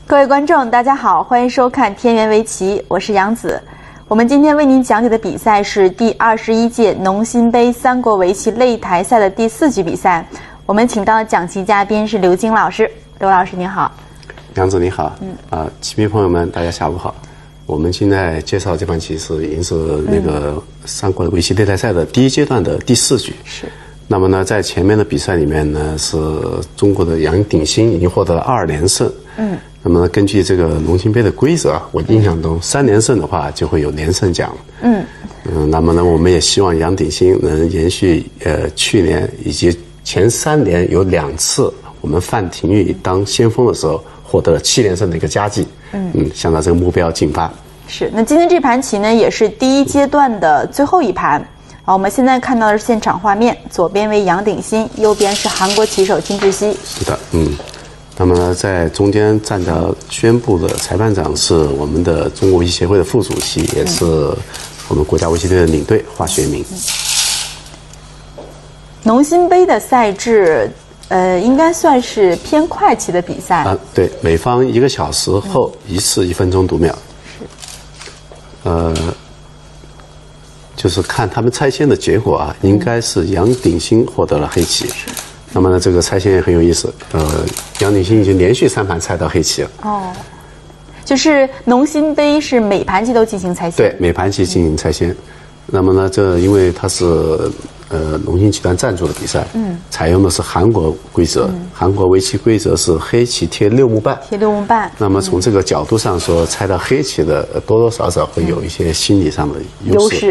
各位观众，大家好，欢迎收看《天元围棋》，我是杨子。我们今天为您讲解的比赛是第21届农心杯三国围棋擂台赛的第4局比赛。我们请到的讲棋嘉宾是刘晶老师。刘老师您好。 杨子你好。棋迷朋友们，大家下午好。我们现在介绍这盘棋已经是那个三国围棋擂台赛的第1阶段的第4局。 是。那么呢，在前面的比赛里面呢，是中国的杨鼎新已经获得了2连胜。那么呢，根据这个农心杯的规则，我印象中3连胜的话就会有连胜奖。那么呢，我们也希望杨鼎新能延续去年以及前3年有2次我们范廷钰当先锋的时候获得了7连胜的一个佳绩。向他这个目标进发。 是。那今天这盘棋呢，也是第1阶段的最后一盘。好，我们现在看到的是现场画面，左边为杨鼎新，右边是韩国棋手金智熙。 是的，那么呢，在中间站着宣布的裁判长是我们的中国围棋协会的副主席，也是我们国家围棋队的领队华学明。 农心杯的赛制，应该算是偏快棋的比赛。 对，每方1个小时后1次1分钟读秒。就是看他们拆线的结果啊，应该是杨鼎新获得了黑棋。那么呢，这个拆线也很有意思。杨鼎新已经连续3盘拆到黑棋了。 就是农心杯是每盘棋都进行拆线。 对，每盘棋进行拆线。那么呢，这因为它是农心集团赞助的比赛，采用的是韩国规则。韩国围棋规则是黑棋贴6目半。 贴6目半。 那么从这个角度上说，拆到黑棋的多多少少会有一些心理上的优势。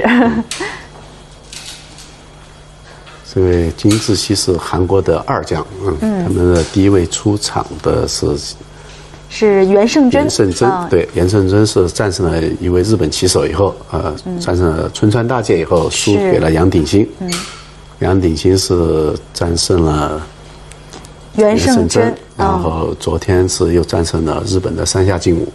这位金智熙是韩国的2将，他们的第1位出场的是袁胜珍。 对，袁胜珍是战胜了一位日本棋手以后，战胜了春川大介以后，输给了杨鼎新。杨鼎新是战胜了袁胜珍， 然后昨天是又战胜了日本的山下敬武。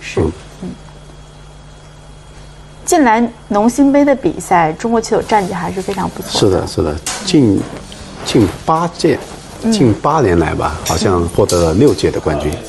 近来农心杯的比赛，中国棋手战绩还是非常不错的。 是的，近8届，近8年来吧，好像获得了6届的冠军。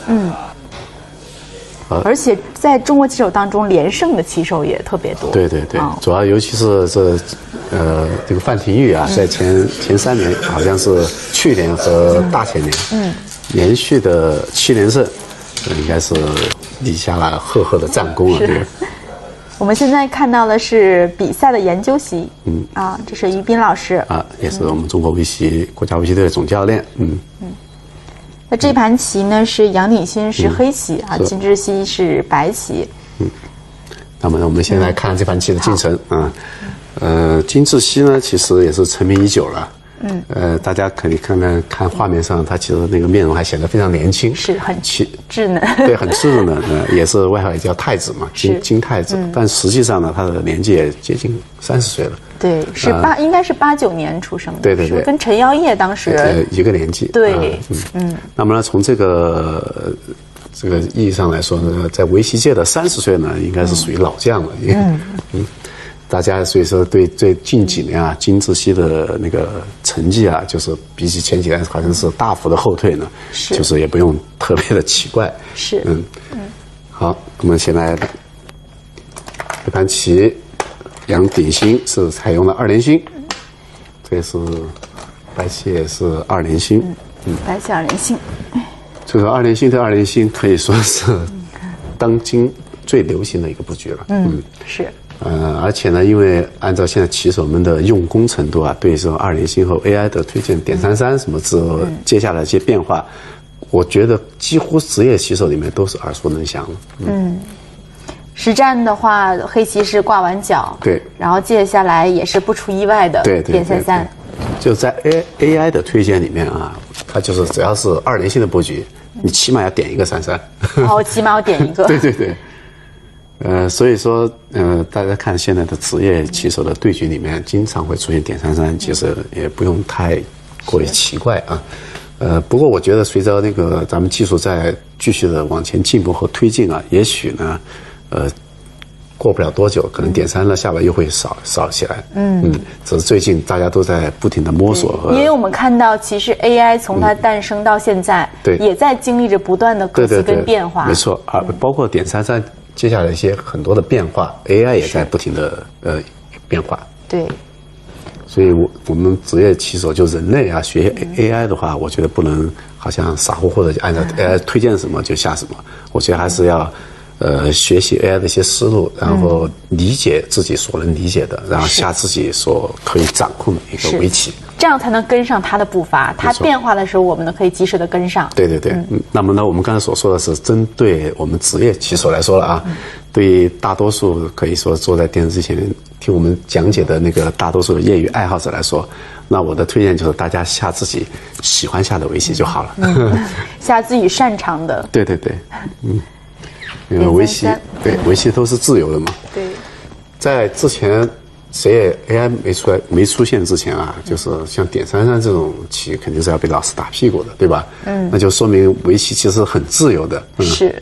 而且在中国棋手当中，连胜的棋手也特别多。 对，主要尤其是这个范廷钰啊，在前3年，好像是去年和大前年，连续的7连胜，应该是立下了赫赫的战功啊。这个。 我们现在看到的是比赛的研究席。这是于斌老师也是我们中国国家围棋队的总教练。 那这盘棋呢是杨鼎新是黑棋金智熙是白棋。 那么我们先来看这盘棋的进程金智熙呢其实也是成名已久了。大家可以看画面上，他其实那个面容还显得非常年轻， 是很稚嫩。 对，很稚嫩。也是外号也叫太子嘛，金太子。但实际上呢，他的年纪也接近30岁了。 对，应该是89年出生的。 对， 跟陈耀烨当时一个年纪。 对， 那么呢，从这个意义上来说呢，在围棋界的30岁呢，应该是属于老将了。大家所以说对近几年金智熙的那个成绩就是比起前几年好像是大幅的后退呢，就是也不用特别的奇怪。好，我们先来这盘棋，杨鼎新是采用了2连星，这是白棋也是2连星。 白棋2连星。 这个2连星对2连星可以说是当今最流行的一个布局了。 是。 而且呢，因为按照现在棋手们的用功程度对这种2连星后 AI 的推荐点33什么之后，接下来一些变化，我觉得几乎职业棋手里面都是耳熟能详的。 实战的话，黑棋是挂完角， 对， 然后接下来也是不出意外的点33。 就在 AI 的推荐里面它就是只要是2连星的布局，你起码要点一个33。 起码要点一个。 对。所以说，大家看现在的职业棋手的对局里面，经常会出现点33，其实也不用太过于奇怪不过我觉得随着那个咱们技术在继续的往前进步和推进也许呢， 过不了多久，可能点3呢，下边又会少起来。只是最近大家都在不停的摸索因为我们看到，其实 AI 从它诞生到现在， 对， 也在经历着不断的革新跟变化。 没错，包括点33接下来一些很多的变化 ，AI 也在不停的变化。 对。 所以我们职业棋手就人类啊，学 AI 的话，我觉得不能好像傻乎乎的按照 AI 推荐什么就下什么。我觉得还是要学习 AI 的一些思路，然后理解自己所能理解的，然后下自己所可以掌控的一个围棋， 这样才能跟上它的步伐。它变化的时候，我们呢可以及时的跟上。 对。那么呢，我们刚才所说的是针对我们职业棋手来说了啊。对于大多数可以说坐在电视机前面听我们讲解的那个大多数业余爱好者来说，那我的推荐就是大家下自己喜欢下的围棋就好了， 下自己擅长的。 对，因为围棋都是自由的嘛。 对， 在之前谁也 AI 没出现之前啊，就是像点33这种棋肯定是要被老师打屁股的，对吧？那就说明围棋其实很自由的。 是。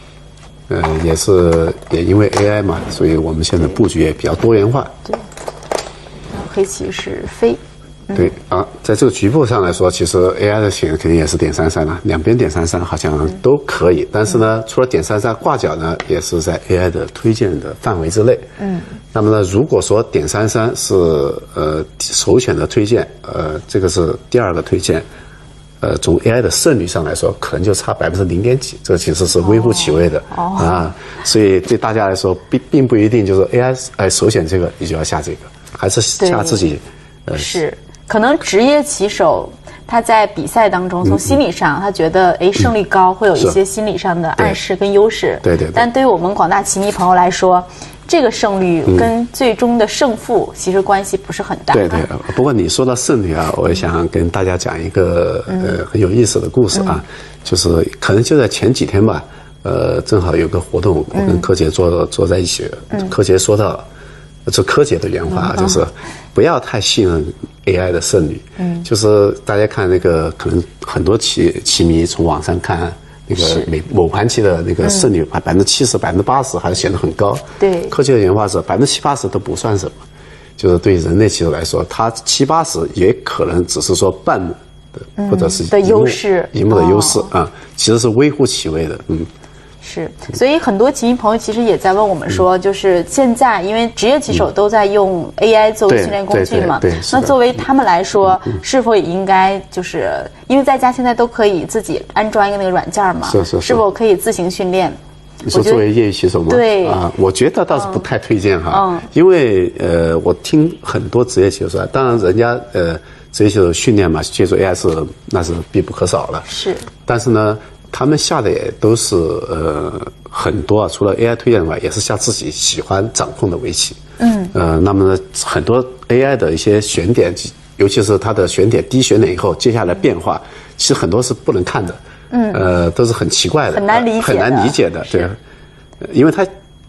也因为 AI 嘛，所以我们现在布局也比较多元化。 对，黑棋是飞。 对啊，在这个局部上来说，其实 AI 的选肯定也是点33了，两边点33好像都可以。但是呢，除了点33挂角呢，也是在 AI 的推荐的范围之内。那么呢，如果说点33是首选的推荐，这个是第2个推荐。从 AI 的胜率上来说，可能就差0.点几，这其实是微乎其微的所以对大家来说，并不一定就是 AI 首选这个你就要下这个，还是下自己。 是，可能职业棋手他在比赛当中，从心理上他觉得胜率高，会有一些心理上的暗示跟优势。 对。 但对于我们广大棋迷朋友来说，这个胜率跟最终的胜负其实关系不是很大。 对。不过你说到胜率啊，我也想跟大家讲一个很有意思的故事啊，就是可能就在前几天吧，正好有个活动，我跟柯洁坐在一起，柯洁说到，这柯洁的原话就是不要太信任 AI 的胜率。就是大家看那个，可能很多棋迷从网上看。那个某盘棋的那个胜率70%、80%还是显得很高。 对， 柯洁的原话是70%、80%都不算什么，就是对人类棋手来说，它70%、80%也可能只是说半目的，或者是的优势， 一目的优势其实是微乎其微的。 是，所以很多棋迷朋友其实也在问我们说，就是现在因为职业棋手都在用 AI 作为训练工具嘛，那作为他们来说，是否也应该就是因为在家现在都可以自己安装一个那个软件嘛，是否可以自行训练？ 你说作为业余棋手吗？ 对我觉得倒是不太推荐哈，因为我听很多职业棋手说，当然人家职业棋手训练嘛，借助 AI 那是必不可少了， 是， 但是呢。他们下的也都是很多除了 AI 推荐外，也是下自己喜欢掌控的围棋。那么呢，很多 AI 的一些选点，尤其是它的选点第一选点以后，接下来变化，其实很多是不能看的。都是很奇怪的， 很难理解的。 对，因为它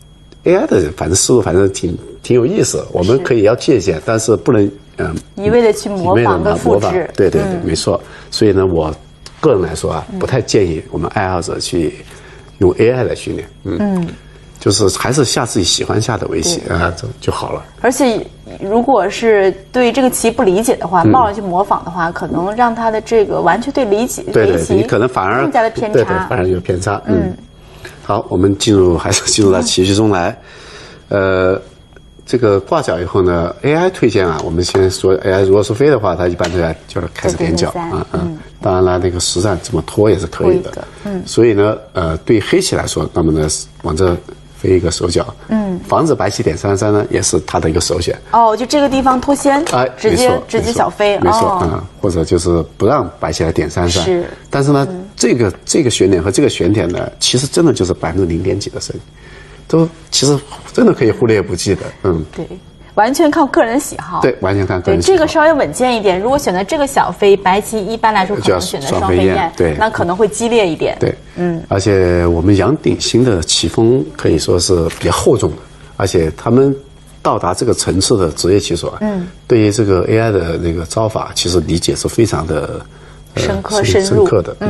AI 的反正思路挺有意思，我们可以要借鉴，但是不能一味的去模仿跟复制。 对，没错。所以呢，我个人来说啊，不太建议我们爱好者去用 AI 来训练。就是还是下自己喜欢下的围棋就好了。 而且，如果是对这个棋不理解的话，贸然去模仿的话，可能让他的这个完全对围棋你可能反而更加的偏差。 对，反而有偏差。好，我们还是进入到棋局中来。这个挂角以后呢 ，AI 推荐啊，我们先说 AI 如果是飞的话，它一般就开始点角当然了，那个实战这么拖也是可以的。所以呢，对黑棋来说，那么呢，往这飞一个手脚，防止白棋点33呢，也是它的一个首选。 就这个地方脱先，直接小飞， 没错，或者就是不让白棋来点33。 是， 但是呢，这个选点和这个选点呢，其实真的就是0.点几的胜率。都其实真的可以忽略不计的。 对，完全靠个人喜好。 对，完全看个人喜好。 这个稍微稳健一点，如果选择这个小飞，白棋一般来说可能选择双飞燕， 对， 那可能会激烈一点。 对，而且我们杨鼎新的棋风可以说是比较厚重的，而且他们到达这个层次的职业棋手啊，对于这个 AI 的那个招法，其实理解是非常的深刻的。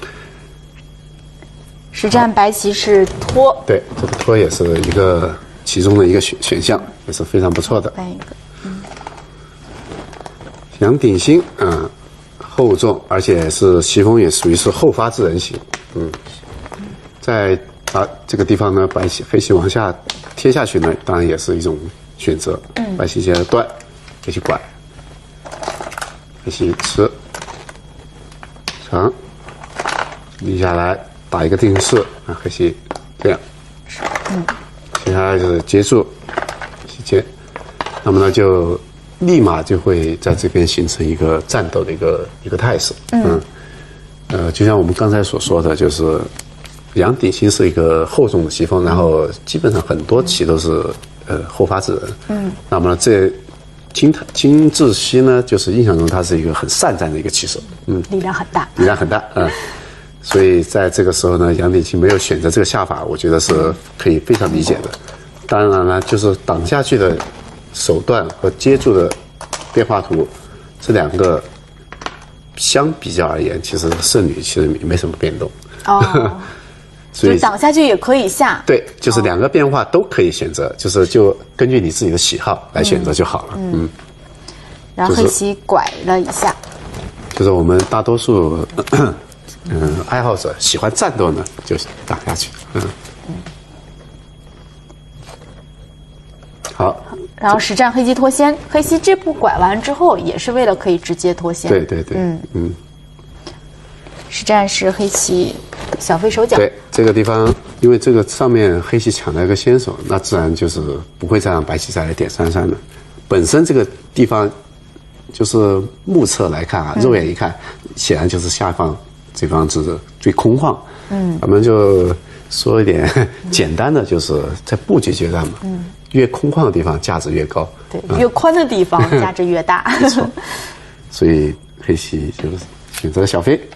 实战白棋是拖， 对，这个拖也是一个，其其中的一个选项，也是非常不错的。 搬一个， 杨鼎新，厚重，而且是西风也属于是后发制人型，在这个地方呢，黑棋往下贴下去呢，当然也是一种选择。白棋接着断，黑棋拐，黑棋吃，长，立下来打一个定式，黑棋这样，接下来就是接住，黑棋接，那么呢就立马就会在这边形成一个战斗的一个态势。就像我们刚才所说的，就是杨鼎新是一个厚重的棋风，然后基本上很多棋都是后发制人。那么这金志熙呢，就是印象中他是一个很善战的一个棋手。 力量很大， 力量很大。所以在这个时候呢，杨鼎新没有选择这个下法，我觉得是可以非常理解的。当然了，就是挡下去的手段和接住的变化图，这两个相比较而言，其实胜率其实没什么变动。所以就挡下去也可以下。 对，就是两个变化都可以选择，就根据你自己的喜好来选择就好了。 然后黑棋拐了一下， 就是我们大多数爱好者喜欢战斗呢，就打下去。好。 然后实战黑棋脱先，黑棋这步拐完之后，也是为了可以直接脱先。 对。 实战是黑棋小飞手脚。 对，这个地方，因为这个上面黑棋抢了一个先手，那自然就是不会再让白棋再来点3-3的。本身这个地方就是目测来看肉眼一看，显然就是下方这方是最空旷。咱们就说一点简单的，就是在布局阶段嘛，越空旷的地方价值越高。 对，越宽的地方价值越大。 没错。所以黑棋就是选择小飞。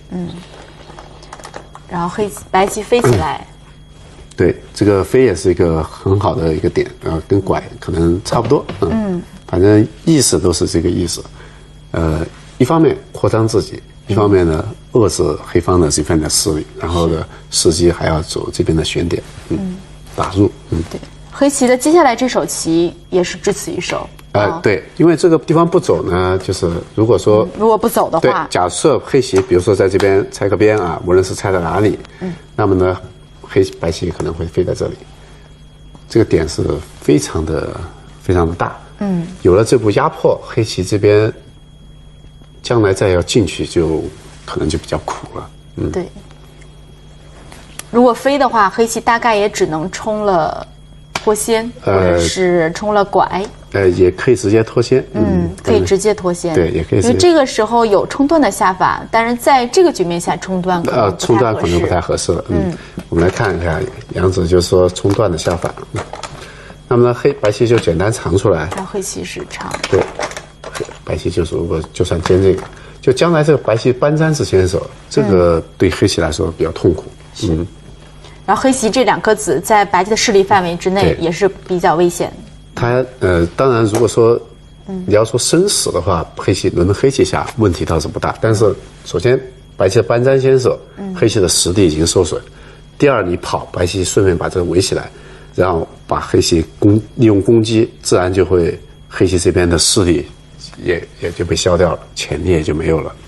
然后白棋飞起来。 对，这个飞也是一个很好的一个点，跟拐可能差不多。反正意思都是这个意思。一方面扩张自己，一方面呢遏制黑方的这边的势力，然后呢伺机还要走这边的选点，打入。 对，黑棋的接下来这手棋也是只此一手。 对，因为这个地方不走呢，就是如果不走的话， 对，假设黑棋比如说在这边拆个边无论是拆在哪里，那么呢白棋可能会飞在这里，这个点是非常的大。有了这步压迫，黑棋这边将来再要进去就可能就比较苦了。 对。如果飞的话，黑棋大概也只能冲了脱先，或者是冲了拐。 也可以直接脱先。 可以直接脱先。 对，也可以。 因为这个时候有冲断的下法，但是在这个局面下冲断可能不太合适了。 我们来看一下杨子就说冲断的下法。那么呢，白棋就简单长出来。 然后黑棋是长。 对，白棋就是如果就算尖这个，就将来这个白棋搬粘式先手，这个对黑棋来说比较痛苦。 然后黑棋这2颗子在白棋的势力范围之内也是比较危险。 它当然如果说你要说生死的话，轮黑棋下问题倒是不大，但是首先白棋的搬粘先手，黑棋的实力已经受损。第二，你跑白棋顺便把这个围起来，然后把黑棋利用攻击，自然就会黑棋这边的势力也就被消掉了，潜力也就没有了。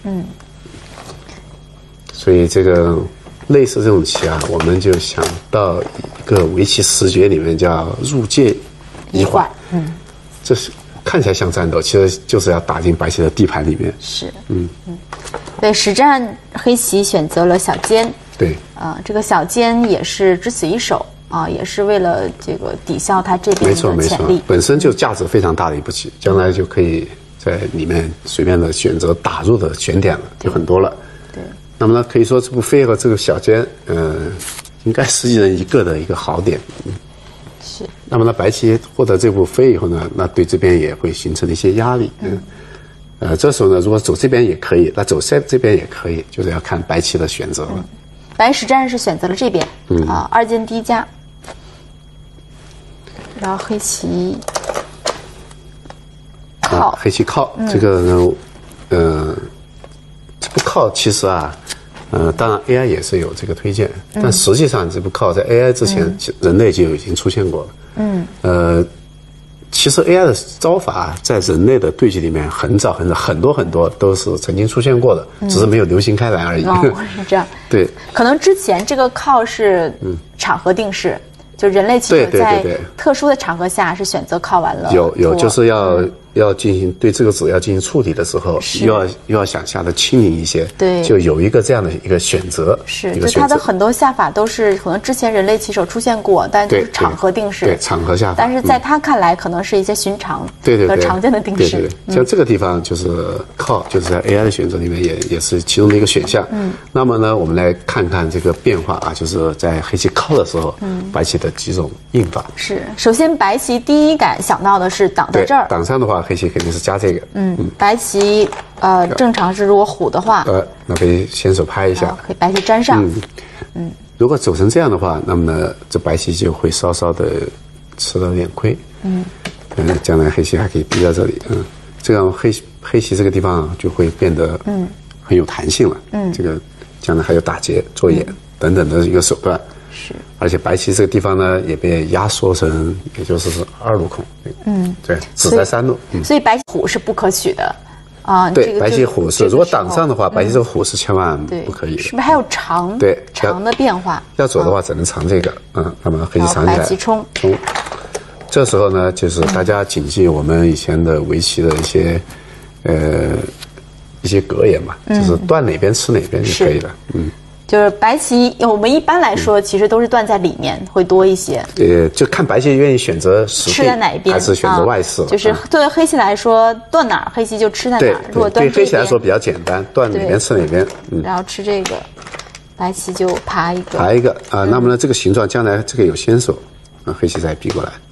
所以这个类似这种棋我们就想到一个围棋10诀里面叫入界一缓。这是看起来像战斗，其实就是要打进白棋的地盘里面。 是。对，实战黑棋选择了小尖。 对。 这个小尖也是只此一手也是为了这个抵消它这边的潜力。 没错，本身就价值非常大的一步棋，将来就可以在里面随便的选择打入的选点了，就很多了。 对。 那么呢，可以说这步飞和这个小尖，应该是一人一个的一个好点。 是。 那么呢，白棋获得这步飞以后呢，那对这边也会形成一些压力。这时候呢，如果走这边也可以，那走这边也可以，就是要看白棋的选择了。 白实战是选择了这边，2间低加。然后黑棋靠， 黑棋靠，这个呢，这不靠其实当然 AI 也是有这个推荐，但实际上这部靠在 AI 之前，人类就已经出现过了。其实 AI 的招法在人类的对局里面很早很多都是曾经出现过的，只是没有流行开来而已。 哦，是这样。 对， 可能之前这个靠是场合定式，就人类棋手在特殊的场合下是选择靠完了。 有，就是要进行对这个子要进行处理的时候，又要想下的轻盈一些。 对， 就有一个这样的一个选择。 是，就它的很多下法都是可能之前人类棋手出现过，但就是场合定式。 对，场合下法。 但是在他看来，可能是一些寻常和常见的定式。 对，像这个地方就是靠，就是在 AI 的选择里面也是其中的一个选项。那么呢，我们来看看这个变化啊，就是在黑棋靠的时候，白棋的几种应法。 是，首先白棋第一感想到的是挡在这儿。 挡上的话，黑棋肯定是加这个。 白棋正常是如果虎的话， 那可以先手拍一下， 可以白棋粘上。 如果走成这样的话，那么呢，这白棋就会稍稍的吃了点亏。将来黑棋还可以逼到这里。这样黑棋这个地方就会变得很有弹性了。这个将来还有打劫、做眼等等的一个手段。 是， 而且白棋这个地方呢也被压缩成，也就是2路空。对，只在3路。 所以白棋虎是不可取的。 对，白棋虎是，如果挡上的话，白棋这个虎是千万不可以的。 是不是还有长的变化？ 要走的话，只能藏这个。那么黑棋藏起来， 白棋冲。 这时候呢，就是大家谨记我们以前的围棋的一些格言嘛，就是断哪边吃哪边就可以了。 就是白棋，我们一般来说其实都是断在里面会多一些。 就看白棋愿意选择吃在哪一边， 还是选择外四。 就是对黑棋来说，断哪儿黑棋就吃在哪儿。如果断这边， 对黑棋来说比较简单，断哪边吃哪边。 然后吃这个，白棋就爬一个。 爬一个啊，那么呢，这个形状将来这个有先手，黑棋再逼过来。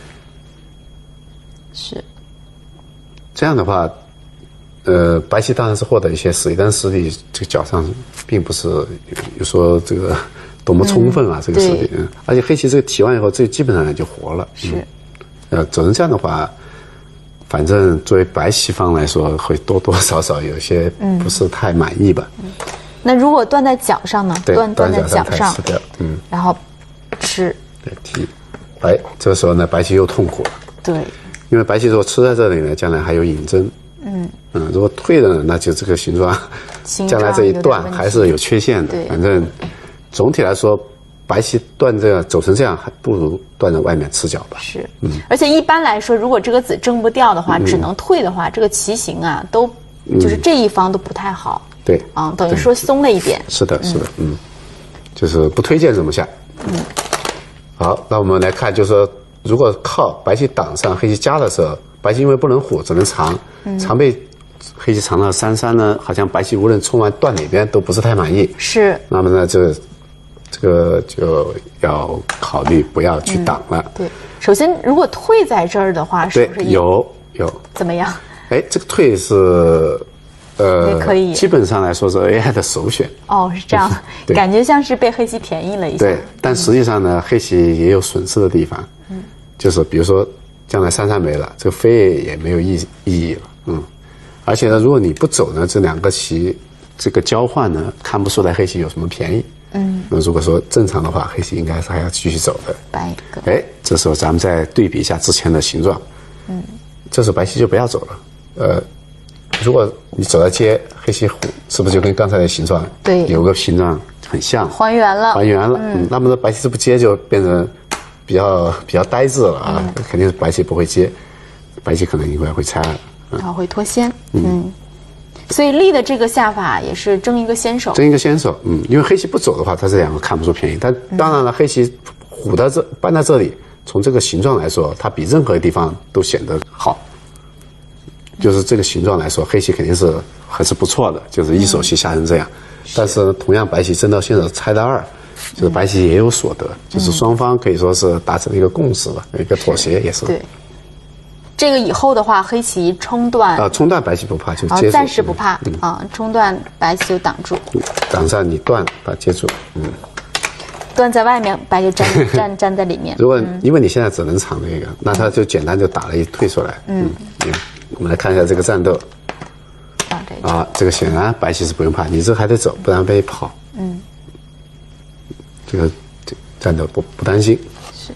是。这样的话。白棋当然是获得一些实力，但是实力这个脚上并不是有说这个多么充分啊，这个实力。而且黑棋这个提完以后，这基本上就活了。 是。 走成这样的话，反正作为白棋方来说，会多多少少有些不是太满意吧。 那如果断在脚上呢？断在脚上， 吃掉。 然后吃。 对，提。这个时候呢，白棋又痛苦了。 对。 因为白棋如果吃在这里呢，将来还有引针。如果退了呢，那就这个形状，将来这一断还是有缺陷的。反正总体来说，白棋断这样走成这样，还不如断在外面吃脚吧。 是，而且一般来说，如果这个子挣不掉的话，只能退的话，这个棋形啊，都就是这一方都不太好。 对， 等于说松了一点。 是的，就是不推荐这么下。好，那我们来看，就是说，如果靠白棋挡上，黑棋加的时候，白棋因为不能虎，只能长，长被黑棋藏到3-3呢，好像白棋无论冲完断哪边都不是太满意。 是。 那么呢，这个就要考虑不要去挡了。 对，首先如果退在这儿的话，是不是有怎么样？ 这个退是也可以， 基本上来说是 AI 的首选。 是这样，感觉像是被黑棋便宜了一下。 对，但实际上呢，黑棋也有损失的地方。就是比如说将来3-3没了，这个飞也没有意义了。而且呢，如果你不走呢，这2个棋这个交换呢，看不出来黑棋有什么便宜。那如果说正常的话，黑棋应该是还要继续走的。 白一个。 这时候咱们再对比一下之前的形状。这时候白棋就不要走了。如果你走到接黑棋虎，是不是就跟刚才的形状有个形状很像？还原了。那么呢，白棋这不接就变成比较呆滞了啊，肯定是白棋不会接，白棋可能一会儿会拆了。 然后会脱先。所以立的这个下法也是争一个先手。 因为黑棋不走的话，它这2个看不出便宜。但当然了，黑棋虎到这搬到这里，从这个形状来说，它比任何地方都显得好。就是这个形状来说，黑棋肯定是还是不错的，就是一手棋下成这样。但是同样，白棋争到先手拆到2，就是白棋也有所得，就是双方可以说是达成了一个共识吧，一个妥协也是。 对。这个以后的话，黑棋冲断冲断白棋不怕，就接住。 暂时不怕冲断白棋就挡住。 挡上你断把接住。 断在外面，白就粘在里面。 如果因为你现在只能藏这个，那他就简单就打了一退出来。我们来看一下这个战斗。 这个啊，这个显然白棋是不用怕，你这还得走，不然被跑。这个战斗不担心。 是。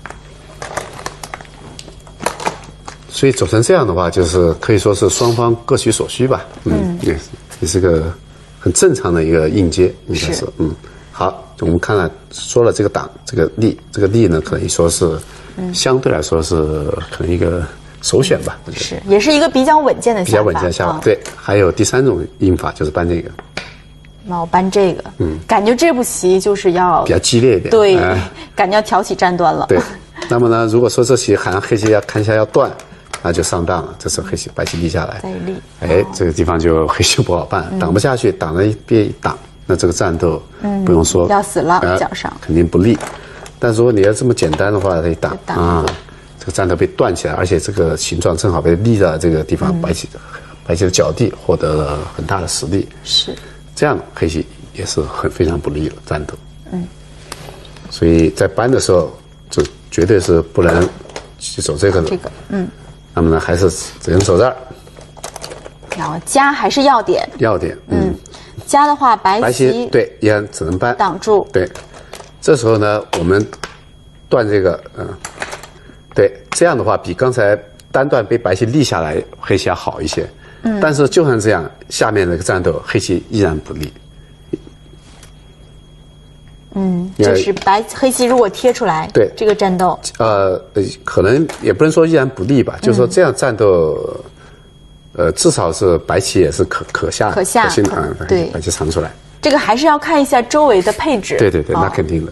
所以走成这样的话，就是可以说是双方各取所需吧。也是个很正常的一个应接，应该是。好，我们看了说了这个挡，这个力呢，可以说是相对来说是可能一个首选吧。 是，也是一个比较稳健的下法。 比较稳健的下法。对，还有第3种应法就是搬这个。 那我搬这个，感觉这步棋就是要比较激烈一点。 对，感觉要挑起战端了。 对，那么呢，如果说这棋好像黑棋要看起来要断，那就上当了。这时候黑棋白棋立下来， 再立， 哎，这个地方就黑棋不好办，挡不下去，挡了一边一挡，那这个战斗不用说要死了，脚上肯定不利。但如果你要这么简单的话，可以挡啊，这个战斗被断起来，而且这个形状正好被立在这个地方，白棋的脚地获得了很大的实力。 是。这样黑棋也是非常不利的战斗。所以在搬的时候，就绝对是不能去走这个的。那么呢，还是只能走这儿。 然后加还是要点。要点。加的话，白棋对，依然只能搬挡住。 对，这时候呢，我们断这个，对，这样的话比刚才单断被白棋立下来，黑棋要好一些。但是就算这样，下面这个战斗黑棋依然不利。 就是黑棋如果贴出来， 对这个战斗， 可能也不能说依然不利吧，就是说这样战斗，至少是白棋也是可下对，白棋藏出来。 这个还是要看一下周围的配置。 对，那肯定的，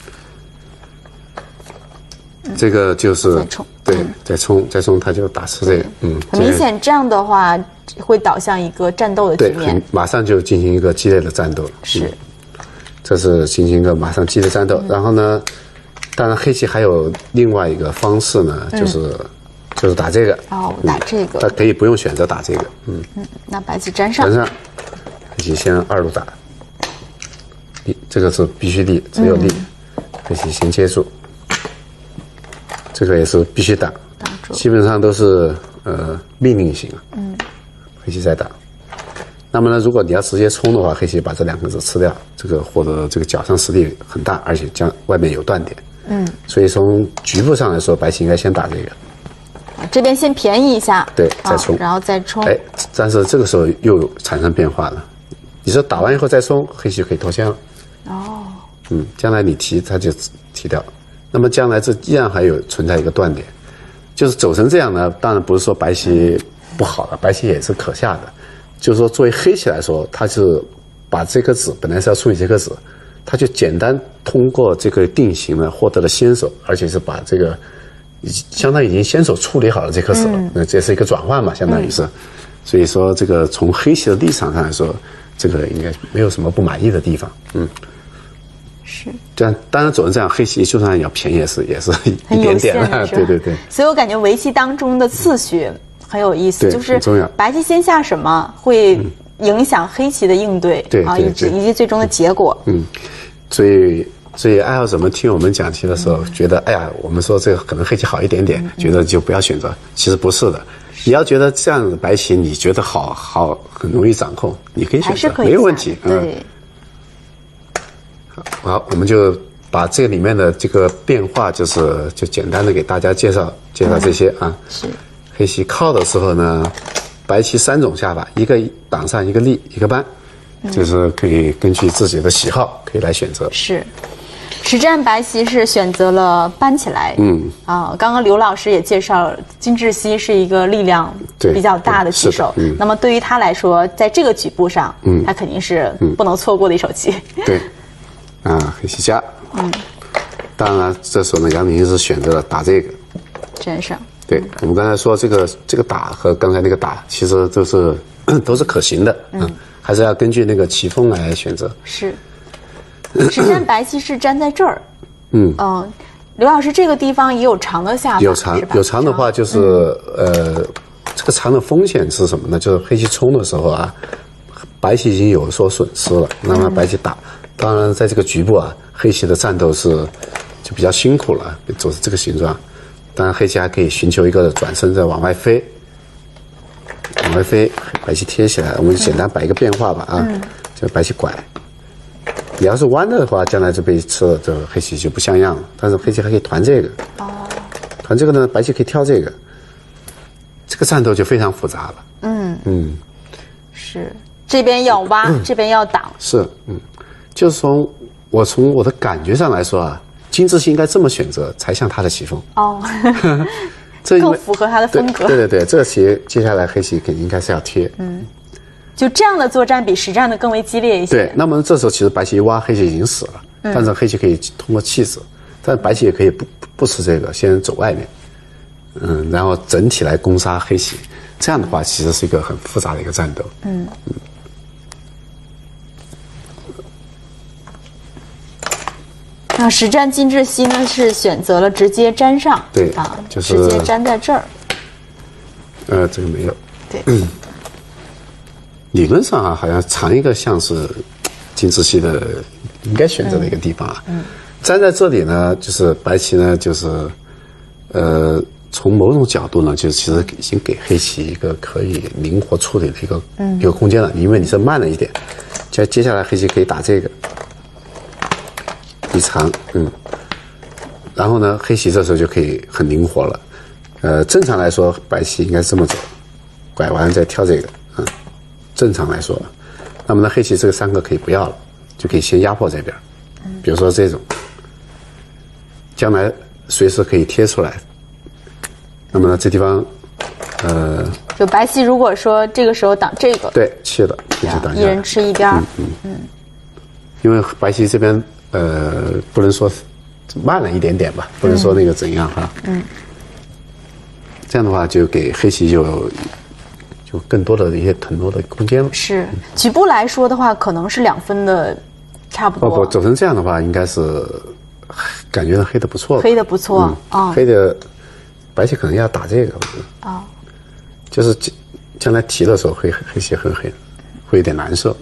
这个就是再冲，他就打出这个， 很明显，这样的话会导向一个战斗的局面， 马上就进行一个激烈的战斗。 是， 这是进行一个马上激烈战斗。然后呢，当然黑棋还有另外一个方式呢，就是打这个。 打这个， 他可以不用选择打这个。 那白棋粘上， 黑棋先2路打，这个是必须立，只有立，黑棋先接住。这个也是必须挡住，基本上都是命令型。黑棋再打。那么呢，如果你要直接冲的话，黑棋把这2个子吃掉，这个获得这个脚上实力很大，而且将外面有断点。所以从局部上来说，白棋应该先打这个。 这边先便宜一下， 对，再冲， 然后再冲。 但是这个时候又产生变化了。你说打完以后再冲，黑棋可以脱先了。将来你提，他就提掉。那么将来这依然还有存在一个断点，就是走成这样呢，当然不是说白棋不好了，白棋也是可下的。就是说作为黑棋来说，他是把这颗子本来是要处理这颗子，他就简单通过这个定型呢获得了先手，而且是把这个相当于已经先手处理好了这颗子了。那这是一个转换嘛，相当于是。所以说这个从黑棋的立场上来说，这个应该没有什么不满意的地方。 是， 这样当然走成这样，黑棋就算要便宜也是一点点了，对。 所以我感觉围棋当中的次序很有意思，就是白棋先下什么会影响黑棋的应对，以及最终的结果。 所以爱好者们听我们讲棋的时候，觉得哎呀，我们说这个可能黑棋好一点点，觉得就不要选择，其实不是的。你要觉得这样的白棋你觉得好很容易掌控，你可以选择，没有问题。 对。 好，我们就把这个里面的这个变化，就简单的给大家介绍这些啊。 是。 黑棋靠的时候呢，白棋3种下法，一个挡上，一个立，一个搬，就是可以根据自己的喜好可以来选择。 是。实战白棋是选择了搬起来。刚刚刘老师也介绍了，金志熙是一个力量比较大的棋手。那么对于他来说，在这个局部上，他肯定是不能错过的一手棋。 对。黑棋加。当然这时候呢，杨明是选择了打这个。 粘上。 对，我们刚才说这个打和刚才那个打，其实都是可行的。还是要根据那个棋风来选择。是。 实战白棋是粘在这儿。刘老师，这个地方也有长的下法。 有长的话，就是这个长的风险是什么呢？就是黑棋冲的时候啊，白棋已经有所损失了，那么白棋打。当然，在这个局部啊，黑棋的战斗就比较辛苦了，走这个形状。当然，黑棋还可以寻求一个转身再往外飞。 往外飞，白棋贴起来，我们简单摆一个变化吧啊，这个白棋拐。你要是弯的话，将来就被吃了，这个黑棋就不像样了。但是黑棋还可以团这个，团这个呢，白棋可以跳这个，这个战斗就非常复杂了。 是这边要挖，这边要挡。 是，就是从我的感觉上来说啊，金志熙应该这么选择才像他的棋风。这更符合他的风格。 对，这个棋接下来黑棋肯定应该是要贴。 就这样的作战比实战的更为激烈一些。 对，那么这时候其实白棋一挖，黑棋已经死了，但是黑棋可以通过弃子，但白棋也可以不吃这个，先走外面，然后整体来攻杀黑棋。这样的话，其实是一个很复杂的一个战斗。 那实战金志熙呢是选择了直接粘上， 对就是直接粘在这儿。 这个没有。 对。 理论上啊，好像藏一个像是金志熙的应该选择的一个地方啊。粘在这里呢，就是白棋呢，就是从某种角度呢，就其实已经给黑棋一个可以灵活处理的一个空间了，因为你是慢了一点。接下来黑棋可以打这个一长，然后呢，黑棋这时候就可以很灵活了。正常来说，白棋应该这么走，拐完再跳这个，正常来说，那么呢，黑棋这个3个可以不要了，就可以先压迫这边，比如说这种，将来随时可以贴出来。那么呢，这地方， 就白棋如果说这个时候挡这个， 对，弃了，就挡一人吃一边。 因为白棋这边不能说慢了一点点吧，不能说那个怎样哈。这样的话就给黑棋就更多的一些腾挪的空间了。 是，局部来说的话，可能是2分的差不多。 不，走成这样的话，应该是感觉黑的不错。 黑的不错黑的白棋可能要打这个。就是将来提的时候黑棋很黑，会有点难受。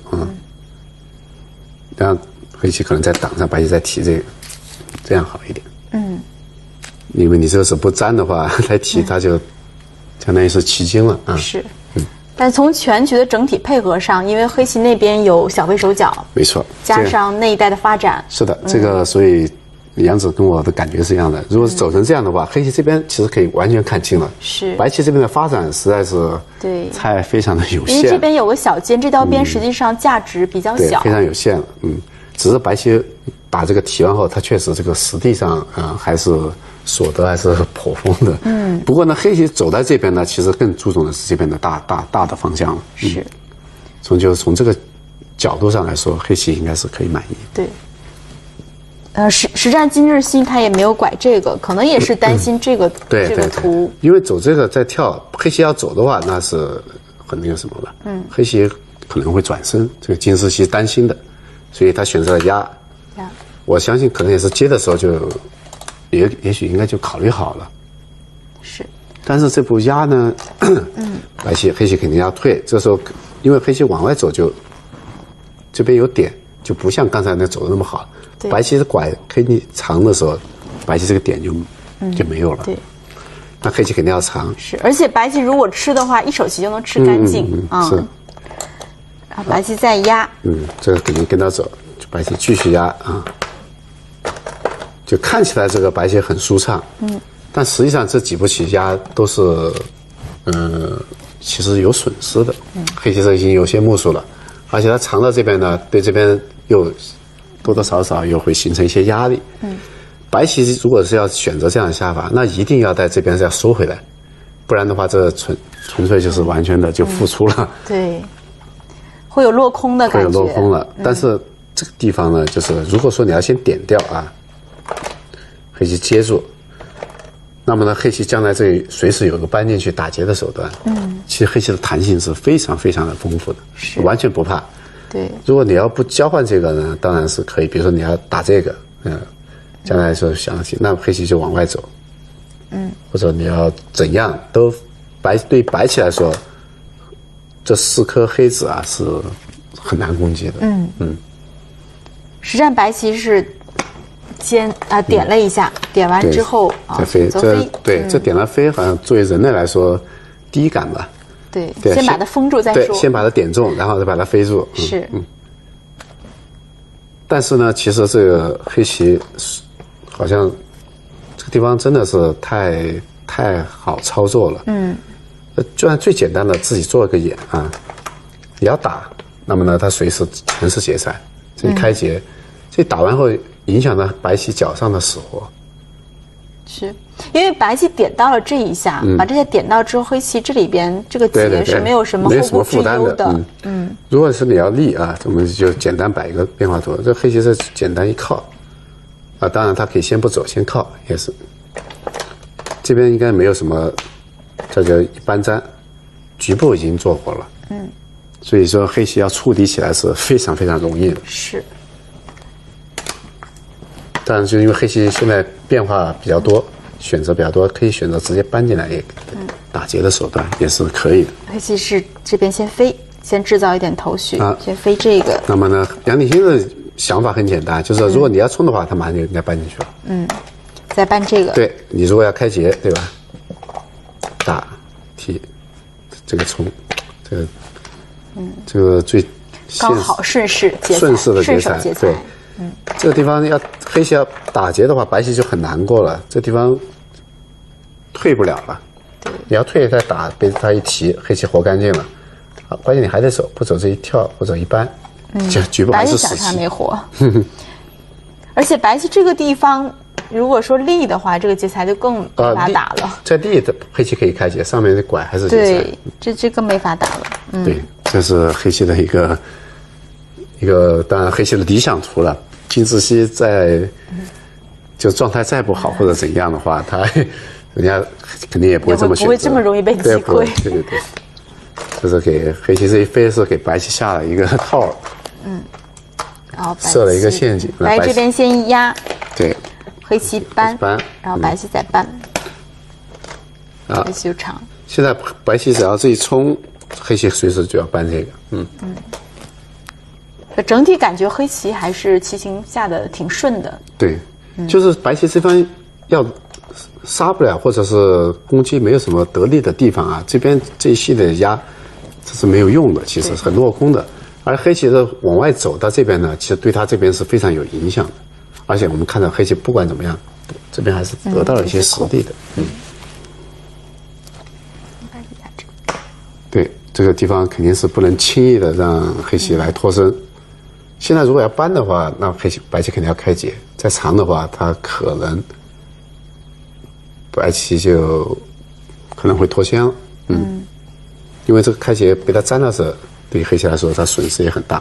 然后黑棋可能再挡上，白棋再提这个，这样好一点。因为你这个是不粘的话，来提它就相当于是棋精了啊。 是。但从全局的整体配合上，因为黑棋那边有小飞手脚， 没错， 加上那一带的发展， 是的，这个所以杨子跟我的感觉是一样的。如果是走成这样的话，黑棋这边其实可以完全看清了， 是白棋这边的发展实在是对菜非常的有限， 因为这边有个小尖，这条边实际上价值比较小， 非常有限了。只是白棋把这个提完后，它确实这个实地上还是所得还是颇丰的。不过呢，黑棋走在这边呢，其实更注重的是这边的大的方向了。 是， 从这个角度上来说，黑棋应该是可以满意。 对。实战金志熙他也没有拐这个，可能也是担心这个这个图， 因为走这个再跳，黑棋要走的话，那是很那个什么了。黑棋可能会转身，这个金志熙担心的，所以他选择了压。我相信可能也是接的时候就也许应该就考虑好了。 是。但是这步压呢，黑棋肯定要退，这时候因为黑棋往外走就这边有点，就不像刚才那走的那么好。白棋拐黑棋长的时候，白棋这个点就没有了。对，那黑棋肯定要长。 是，而且白棋如果吃的话，一手棋就能吃干净。 是。 然后白棋再压。 这个肯定跟他走，就白棋继续压啊。就看起来这个白棋很舒畅。但实际上这几步棋压都是，其实有损失的。黑棋这已经有些目数了，而且它长到这边呢，对这边又多多少少又会形成一些压力。白棋如果是要选择这样的下法，那一定要在这边要收回来，不然的话，这纯粹就是完全的就付出了。 对，会有落空的感觉。 会有落空了，但是这个地方呢，就是如果说你要先点掉啊，黑棋接住。那么呢，黑棋将来这里随时有个搬进去打劫的手段。其实黑棋的弹性是非常非常的丰富的，完全不怕。 对， 如果你要不交换这个呢，当然是可以。比如说你要打这个，将来说想起，那黑棋就往外走。或者你要怎样都对白棋来说，这4颗黑子啊是很难攻击的。 实战白棋是先点了一下，点完之后再飞，这点了飞好像作为人类来说第一感吧。 对，先把它封住再说。 对，先把它点中，然后再把它飞住。 是。 但是呢，其实这个黑棋好像这个地方真的是太好操作了。就按最简单的自己做一个眼啊，你要打，那么呢，它随时全是劫财。这一开劫，这打完后影响到白棋脚上的死活。 是因为白棋点到了这一下，把这些点到之后，黑棋这里边这个劫是没有什么后顾之忧的。 如果是你要立啊，我们就简单摆一个变化图。这黑棋是简单一靠，啊，当然它可以先不走，先靠也是。这边应该没有什么，这叫一般粘，局部已经做活了。所以说黑棋要触敌起来是非常非常容易的。 是。 但是就因为黑棋现在变化比较多，选择比较多，可以选择直接搬进来，也打劫的手段也是可以的。 黑棋是这边先飞，先制造一点头绪，先飞这个。 那么呢，杨鼎新的想法很简单，就是如果你要冲的话，他马上就应该搬进去了。 再搬这个。 对，你如果要开劫，对吧？打提这个冲，这个最刚好顺势劫财， 顺势的劫财，对。这个地方要黑棋要打劫的话，白棋就很难过了。这地方退不了了，你要退再打，被他一提，黑棋活干净了。啊，关键你还得走，不走这一跳或者一搬，这局部还是死棋。 白棋想他没活，而且白棋这个地方，如果说立的话，这个劫财就更没法打了。 在立的黑棋可以开劫，上面的拐还是劫财。 对，这更没法打了。 对，这是黑棋的一个，当然黑棋的理想图了。金志熙就状态再不好或者怎样的话，人家肯定也不会这么选择， 不会这么容易被击溃。 对，这是给黑棋这一飞是给白棋下了一个套， 然后设了一个陷阱。 白这边先一压， 对， 黑棋搬，然后白棋再搬，黑棋就长。 现在白棋只要这一冲，黑棋随时就要搬这个， 整体感觉黑棋还是棋形下的挺顺的。 对，就是白棋这方要杀不了，或者是攻击没有什么得力的地方啊，这边这一系列压这是没有用的，其实很落空的。而黑棋的往外走到这边呢，其实对他这边是非常有影响的。而且我们看到黑棋不管怎么样，这边还是得到了一些实力的。对，这个地方肯定是不能轻易的让黑棋来脱身。现在如果要搬的话，那白棋肯定要开劫。再长的话，它可能白棋就可能会脱先了。因为这个开劫被它粘到这，对于黑棋来说，它损失也很大。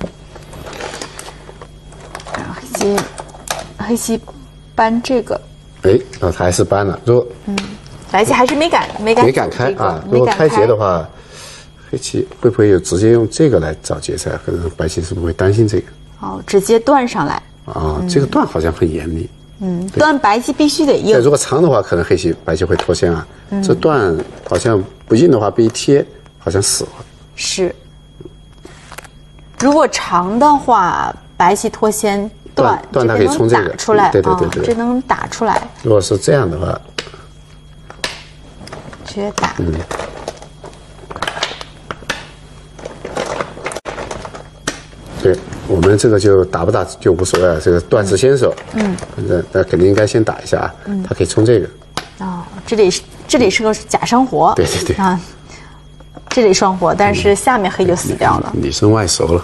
黑棋搬这个， 他还是搬了。如果白棋还是没敢开啊。如果开劫的话，黑棋会不会有直接用这个来找劫财？可能白棋是不是会担心这个？ 直接断上来。 这个断好像很严厉。 断白棋必须得硬。 如果长的话，可能白棋会脱先啊。这断好像不硬的话，被一贴好像死了。 是。如果长的话，白棋脱先断它可以冲这个打出来。 对， 这能打出来。 如果是这样的话， 直接打。 对，我们这个就打不打就无所谓了，这个断是先手。那肯定应该先打一下啊。他可以冲这个。 这里是个假生活。 对啊， 这里双活，但是下面黑就死掉了。 里生外熟了。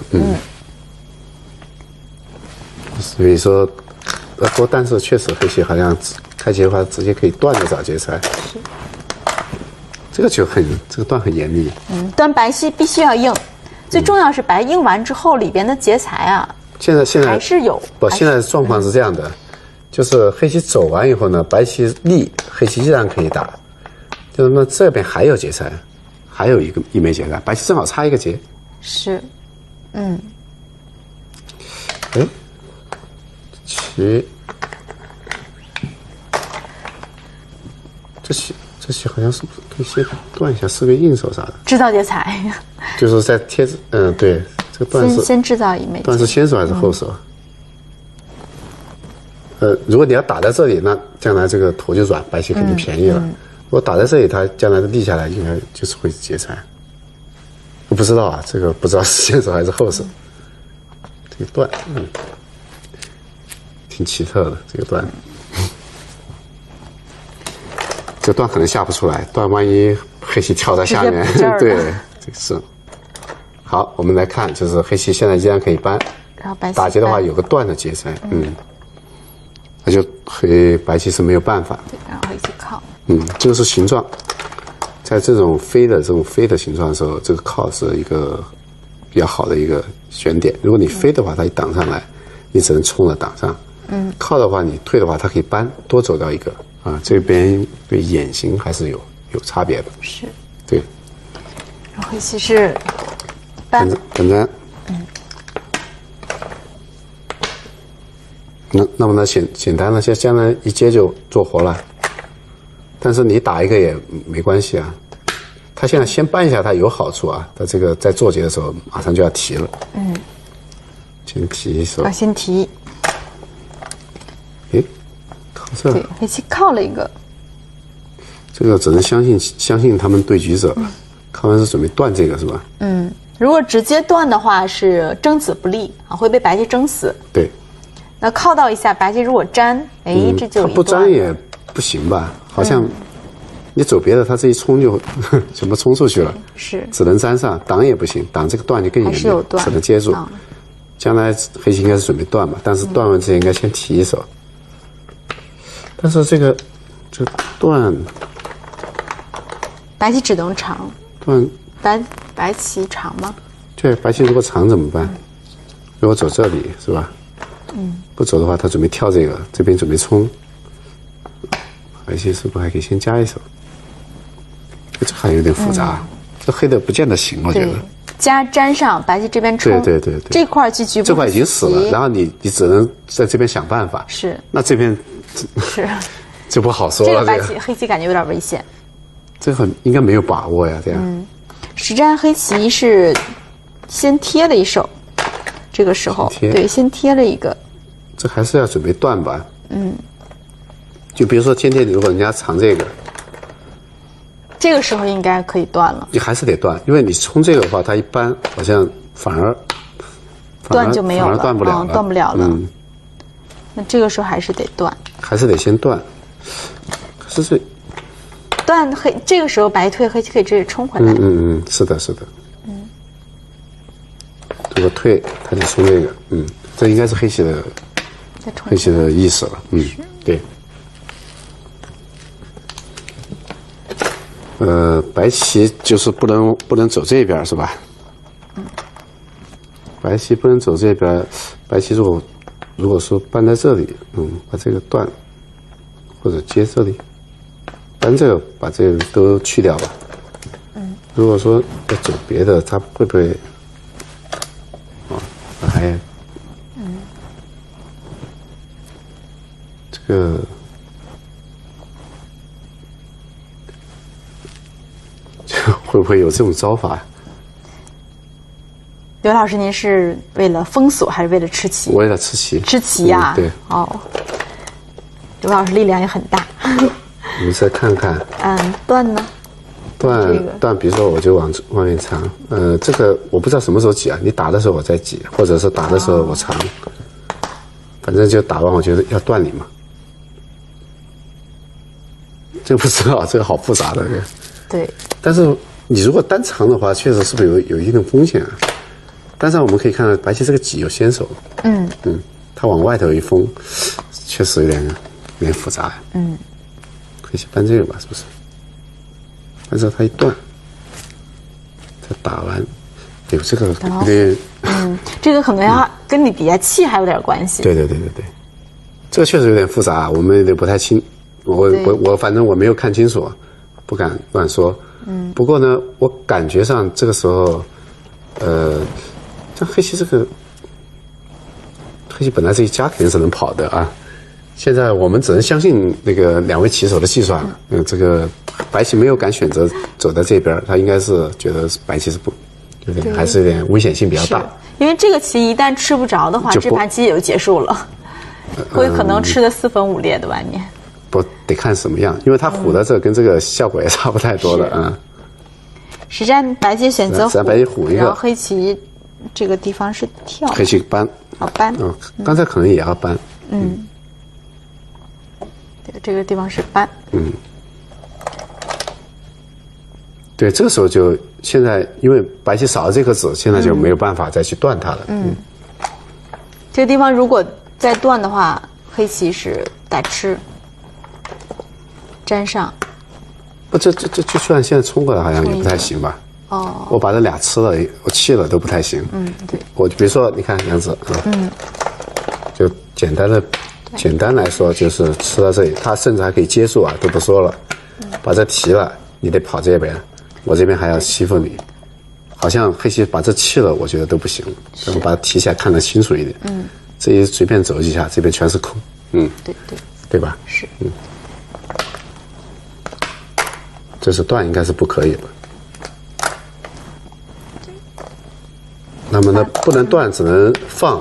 所以说，但是确实黑棋好像开劫的话，直接可以断着找劫财。这个断很严厉。 断白棋必须要硬。最重要是白硬完之后，里边的劫财啊， 现在还是有。 现在状况是这样的，就是黑棋走完以后呢，白棋立，黑棋依然可以打，就是那这边还有劫财，还有一枚劫财，白棋正好差一个劫。 是， 棋，这棋好像是不是可以先断一下，是个硬手啥的？ 制造劫财。 就是在贴对，这个断是先制造一枚。 断是先手还是后手？如果你要打在这里，那将来这个图就软，白棋肯定便宜了。如果打在这里，它将来的立下来应该就是会劫财。 我不知道啊，这个不知道是先手还是后手。这个段，挺奇特的这个段。这个段可能下不出来，段万一黑棋跳在下面，对，这个是。好，我们来看，就是黑棋现在依然可以搬， 然后白棋打劫的话有个断的劫材，那就白棋是没有办法。 对，然后黑棋靠。 这个是形状，在这种飞的形状的时候，这个靠是一个比较好的一个选点。如果你飞的话，它一挡上来，你只能冲着挡上。靠的话，你退的话，它可以搬多走到一个啊。这边对眼型还是有差别的。 是。 对。 然后黑棋是搬。 反正。那么呢，简单了，将来一接就做活了。但是你打一个也没关系啊。他现在先搬一下，他有好处啊。他这个在做劫的时候马上就要提了。先提一手。 先提。 靠这。 对，黑棋靠了一个。 这个只能相信他们对局者。靠完是准备断这个是吧？ 如果直接断的话是争子不利啊，会被白棋争死。 对。 那靠到一下，白棋如果粘，这就不粘也不行吧？好像你走别的，他这一冲就全部冲出去了， 是只能粘上，挡也不行，挡这个断就更严重，只能接住。将来黑棋应该是准备断吧，但是断完之前应该先提一手。但是这断， 白棋只能长。 断白棋长吗？ 对，白棋如果长怎么办？如果走这里是吧？不走的话，他准备跳这边准备冲。白棋是不是还可以先加一手？这还有点复杂，这黑的不见得行，我觉得。 加粘上，白棋这边冲。 对， 这块棋局部。 这块已经死了，然后你只能在这边想办法。 是。 那这边是就不好说了。 这个黑棋感觉有点危险。 这个应该没有把握呀，这样。 实战黑棋是先贴了一手，这个时候对，先贴了一个。 这还是要准备断吧？就比如说天如果人家藏这个时候应该可以断了。 你还是得断，因为你冲这个的话，它一般好像反而断就没有了， 反而断不了了， 断不了了。那这个时候还是得断， 还是得先断。可是断这个时候白退，黑棋可以直接冲回来。 是的。如果退，他就冲这个，这应该是黑棋的意思了，对。白棋就是不能走这边是吧？白棋不能走这边，白棋如果说搬在这里，把这个断，或者接这里，搬这个把这个都去掉吧。如果说要走别的，他会不会？还，这个。会不会有这种招法？ 刘老师，您是为了封锁还是为了吃棋？ 为了吃棋。 吃棋呀？ 对。 刘老师力量也很大。 我们再看看。 断呢？ 断，比如说我就往外面藏。这个我不知道什么时候挤啊？你打的时候我再挤，或者是打的时候我藏。反正就打完，我觉得要断你嘛。这个不知道，这个好复杂的。 对。 但是你如果单藏的话，确实是不是有一定的风险啊？但是我们可以看到，白棋这个挤有先手。它往外头一封，确实有点复杂。可以去搬这个吧，是不是？但是它一断，它打完，这个有点。 这个可能要跟你底下气还有点关系。 对，这个确实有点复杂，我们也不太清。我反正我没有看清楚，不敢乱说。不过呢，我感觉上这个时候，像黑棋黑棋本来这一家肯定是能跑的啊。现在我们只能相信那个两位棋手的计算了。这个白棋没有敢选择走在这边，他应该是觉得白棋是还是有点危险性比较大。 因为这个棋一旦吃不着的话，这盘棋也就结束了，会可能吃的4分5裂的外面。不得看什么样，因为他虎的这跟这个效果也差不太多的。 实战白棋选择实战白棋虎一个， 然后黑棋这个地方是跳， 黑棋搬， 搬， 刚才可能也要搬， 对，这个地方是搬， 对，这个时候就现在因为白棋少了这颗子，现在就没有办法再去断它了， 这个地方如果再断的话，黑棋是打吃，粘上。 这就算现在冲过来好像也不太行吧？ 哦， 我把这俩吃了，我弃了都不太行。 对。 我比如说，你看杨子，就简单来说，就是吃到这里，他甚至还可以接住啊，都不说了，把这提了，你得跑这边，我这边还要欺负你，好像黑棋把这弃了，我觉得都不行，我们把它提起来看得清楚一点。这一随便走几下，这边全是空。对吧？ 是。 这是断，应该是不可以的。那么呢，不能断，只能放。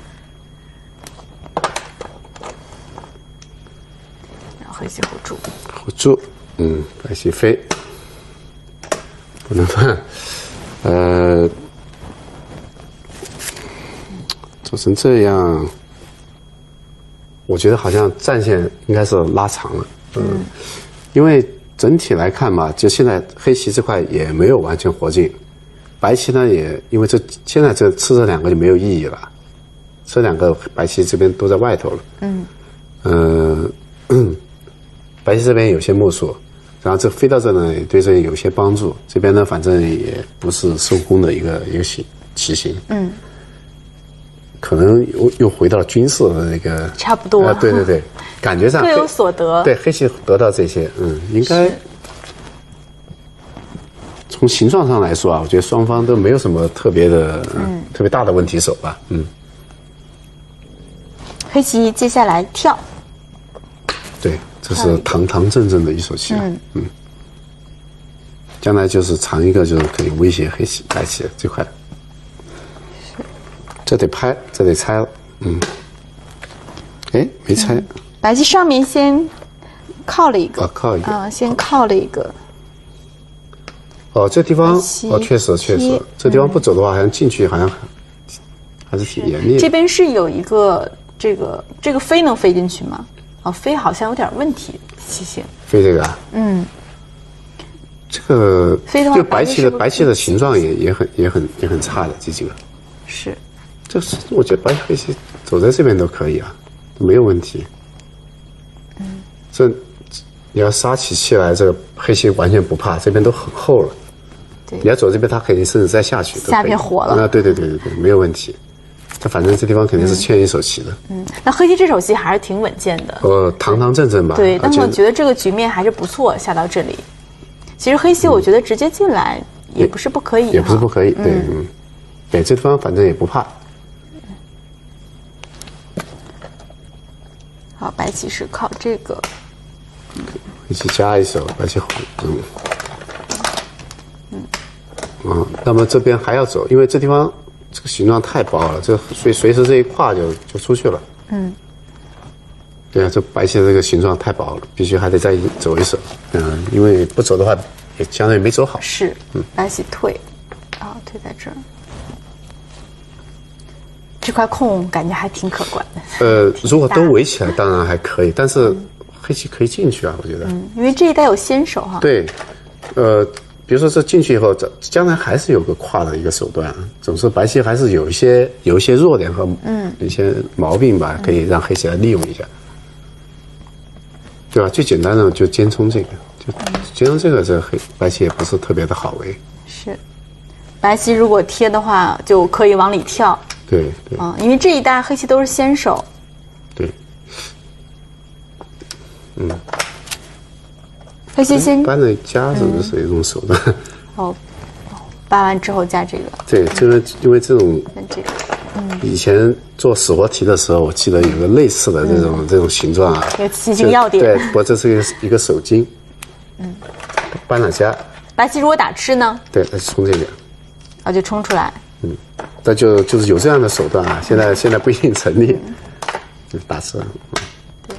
然后黑棋护住。 护住，白棋飞，不能断。做成这样，我觉得好像战线应该是拉长了。因为整体来看嘛，就现在黑棋这块也没有完全活进，白棋呢也因为现在吃这两个就没有意义了，这两个白棋这边都在外头了。白棋这边有些目数，然后这飞到这呢也对这有些帮助，这边呢反正也不是收工的一个棋形。可能又回到了军事的那个差不多。 对，感觉上各有所得。 对，黑棋得到这些，应该从形状上来说啊，我觉得双方都没有什么特别的，特别大的问题手吧。 黑棋接下来跳。 对，这是堂堂正正的一手棋。将来就是藏一个，就是可以威胁黑棋、白棋这块。这得拍，这得拆了。没拆。 白棋上面先靠了一个。 靠一个。 先靠了一个。 这地方确实，这地方不走的话，好像进去好像还是挺严厉的。 这边是有一个这个飞能飞进去吗？飞好像有点问题，棋形。 飞这个啊？这个飞的话， 对白棋的形状也很差的这几个。 是。 就是我觉得白黑棋走在这边都可以啊，没有问题。这你要杀起气来，这个黑棋完全不怕，这边都很厚了。 对， 你要走这边，他肯定甚至再下去。 下边活了。 对，没有问题。他反正这地方肯定是欠一手棋的。 那黑棋这手棋还是挺稳健的。 堂堂正正吧。 对，但我觉得这个局面还是不错，下到这里。其实黑棋我觉得直接进来也不是不可以。 也不是不可以，对，这地方反正也不怕。 好，白棋是靠这个， 黑棋加一手，白棋虎，那么这边还要走，因为这地方这个形状太薄了，所以随时这一跨就出去了。对啊，这白棋的这个形状太薄了，必须还得再走一手。因为不走的话，也相当于没走好。 是，白棋退，退在这儿。这块空感觉还挺可观的。 如果都围起来，当然还可以，但是黑棋可以进去啊，我觉得。 因为这一带有先手哈。 对，比如说这进去以后，将来还是有个跨的一个手段，总是白棋还是有一些弱点和一些毛病吧，可以让黑棋来利用一下，对吧？最简单的就尖冲这个，就尖冲这个白棋也不是特别的好围。 是，白棋如果贴的话，就可以往里跳。 对， 因为这一带黑棋都是先手。 对， 黑棋先搬了夹子是一种手段。 搬完之后加这个。 对，因为这种这个， 以前做死活题的时候，我记得有个类似的这种形状啊， 有棋形要点。 对，这是一个手筋。搬了夹。 白棋如果打吃呢？ 对，那就冲这边。 就冲出来。 那就是有这样的手段啊，现在不一定成立，就打吃。 对。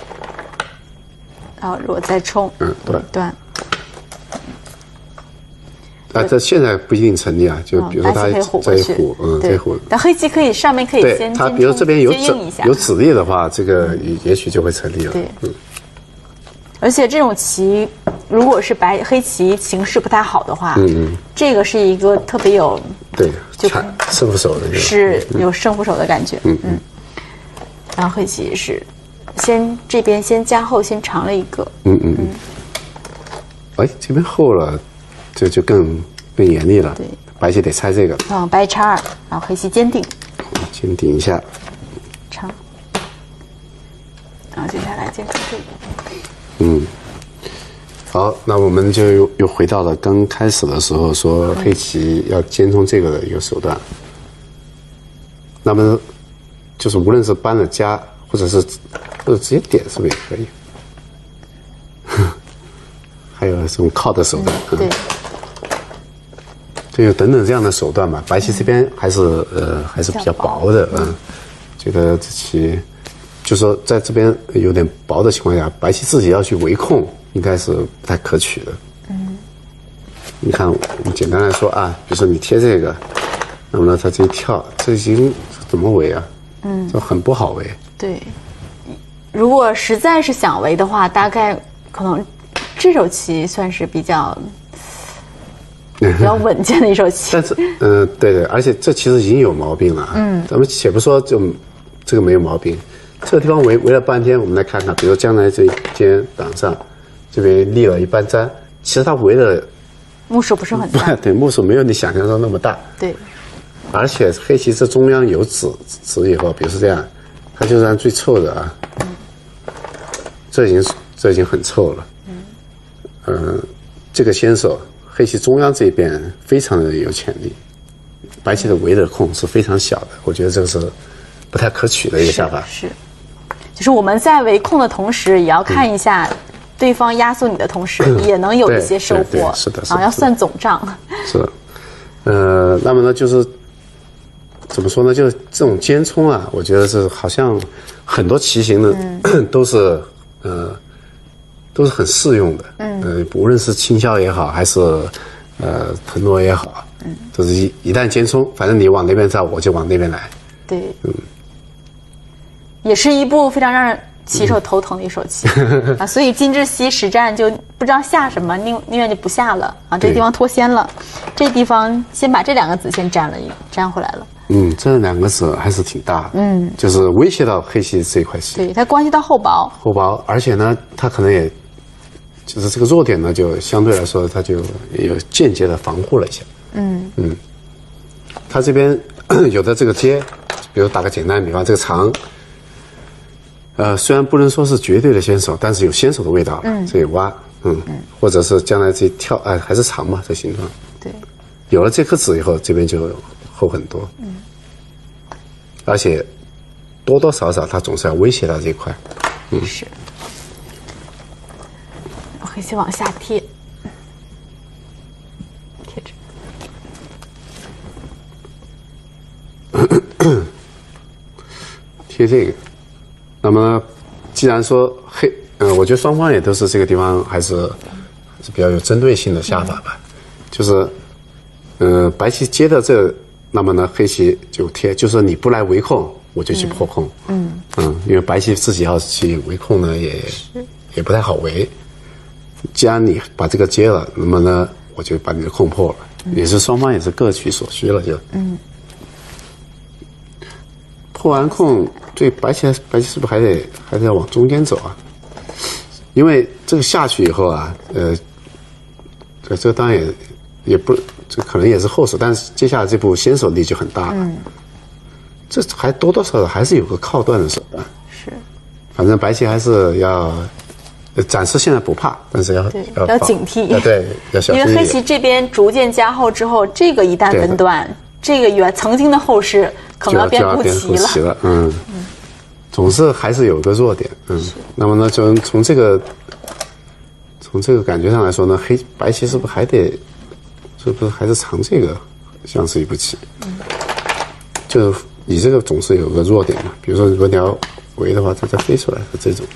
然后如果再冲，断。 啊，这现在不一定成立啊，就比如说他这一虎，这一虎， 但黑棋可以上面可以先他比如这边有子力的话，这个也许就会成立了。 对，而且这种棋，如果是黑棋形势不太好的话，这个是一个特别有就胜负手的， 是有胜负手的感觉。然后黑棋是这边先加厚，先长了一个。 哎，这边厚了。这就更严厉了。 对， 白棋得拆这个。 白叉2，然后黑棋坚定。 坚定一下。 长。然后接下来坚定这个。 好，那我们就又回到了刚开始的时候说黑棋要尖冲这个的一个手段。那么，就是无论是搬了家，或者直接点，是不是也可以？还有这种靠的手段。 对。 就等等这样的手段吧，白棋这边还是比较薄的，觉得这棋，就说在这边有点薄的情况下，白棋自己要去围控，应该是不太可取的。你看，我们简单来说啊，比如说你贴这个，那么呢，它这一跳，这已经怎么围啊？就很不好围。 对，如果实在是想围的话，大概可能这手棋算是比较稳健的一手棋。 但是，对，而且这其实已经有毛病了。咱们且不说就这个没有毛病，这个地方围了半天，我们来看看，比如将来这一间挡上，这边立了一半毡，其实它围的目数不是很大。 对，目数没有你想象中那么大。 对， 而且黑棋这中央有子以后，比如说这样，它就是按最臭的啊。这已经很臭了。这个先手。黑棋中央这边非常的有潜力，白棋的围的空是非常小的，我觉得这个是不太可取的一个下法。 是，就是我们在围控的同时，也要看一下对方压缩你的同时，也能有一些收获。 是的， 要算总账。 是的，那么呢，就是怎么说呢？就是这种尖冲啊，我觉得是好像很多棋型的都是很适用的。无论是轻消也好，还是腾挪也好，就是一旦尖冲，反正你往那边照，我就往那边来。 对，也是一步非常让人棋手头疼的一手棋啊。所以金志熙实战就不知道下什么，宁愿就不下了啊。这地方脱先了，这地方先把这2个子先粘回来了。 这2个子还是挺大的。就是威胁到黑棋这一块棋。 对，它关系到厚薄， 而且呢，它可能也。就是这个弱点呢，就相对来说，它就有间接的防护了一下。它这边有的这个接，比如打个简单的比方，这个长，虽然不能说是绝对的先手，但是有先手的味道。这里挖，或者是将来这跳，还是长嘛，这形状。 对， 有了这颗子以后，这边就厚很多。而且多多少少它总是要威胁到这一块。 是。黑棋往下贴，贴着，贴这个。那么，既然说我觉得双方也都是这个地方还是比较有针对性的下法吧。就是，白棋接的这，那么呢，黑棋就贴，就是你不来围控，我就去破控。因为白棋自己要去围控呢，也不太好围。既然你把这个接了，那么呢，我就把你的控破了，也是双方也是各取所需了，就。破完控，对白棋是不是还得要往中间走啊？因为这个下去以后啊，这当然也不，这可能也是后手，但是接下来这步先手力就很大了。这还多多少少还是有个靠断的手段。 是。反正白棋还是要。暂时现在不怕，但是要警惕。 对，要小心。 因为黑棋这边逐渐加厚之后，这个一旦分段，这个曾经的后势可能要变不齐了。 总是还是有个弱点。那么呢，就从这个感觉上来说呢，白棋是不是还是藏这个，像是一步棋？就是你这个总是有个弱点嘛，比如说如果你要围的话，它再飞出来是这种。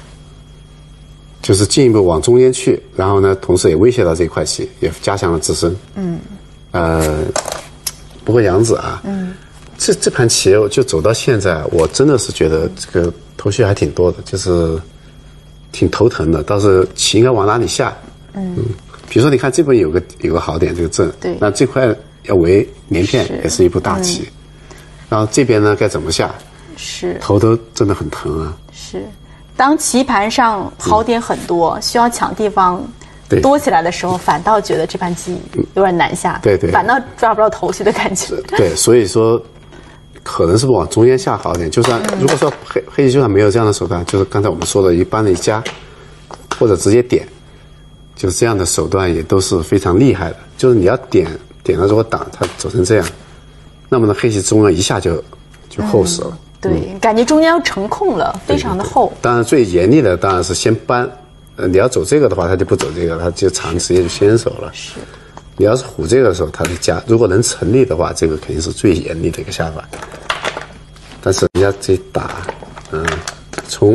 就是进一步往中间去，然后呢，同时也威胁到这一块棋，也加强了自身。 不过杨子啊，这盘棋就走到现在，我真的是觉得这个头绪还挺多的，就是挺头疼的。倒是棋应该往哪里下？比如说你看这边有个好点，这个正， 对， 那这块要围连片也是一步大棋，然后这边呢该怎么下？ 是头都真的很疼啊。 是，当棋盘上好点很多，需要抢地方多起来的时候，反倒觉得这盘棋有点难下， 对， 反倒抓不到头绪的感觉。 对，所以说可能是往中间下好点。就算如果说黑棋就算没有这样的手段，就是刚才我们说的一般的一夹，或者直接点，就是这样的手段也都是非常厉害的。就是你要点了，如果挡它走成这样，那么呢黑棋中央一下就厚实了。 对，感觉中间要成空了，非常的厚。 当然最严厉的当然是先扳，你要走这个的话，他就不走这个，他就长直接就先手了。 是， 你要是虎这个的时候，他的夹如果能成立的话，这个肯定是最严厉的一个下法。但是人家这打，冲，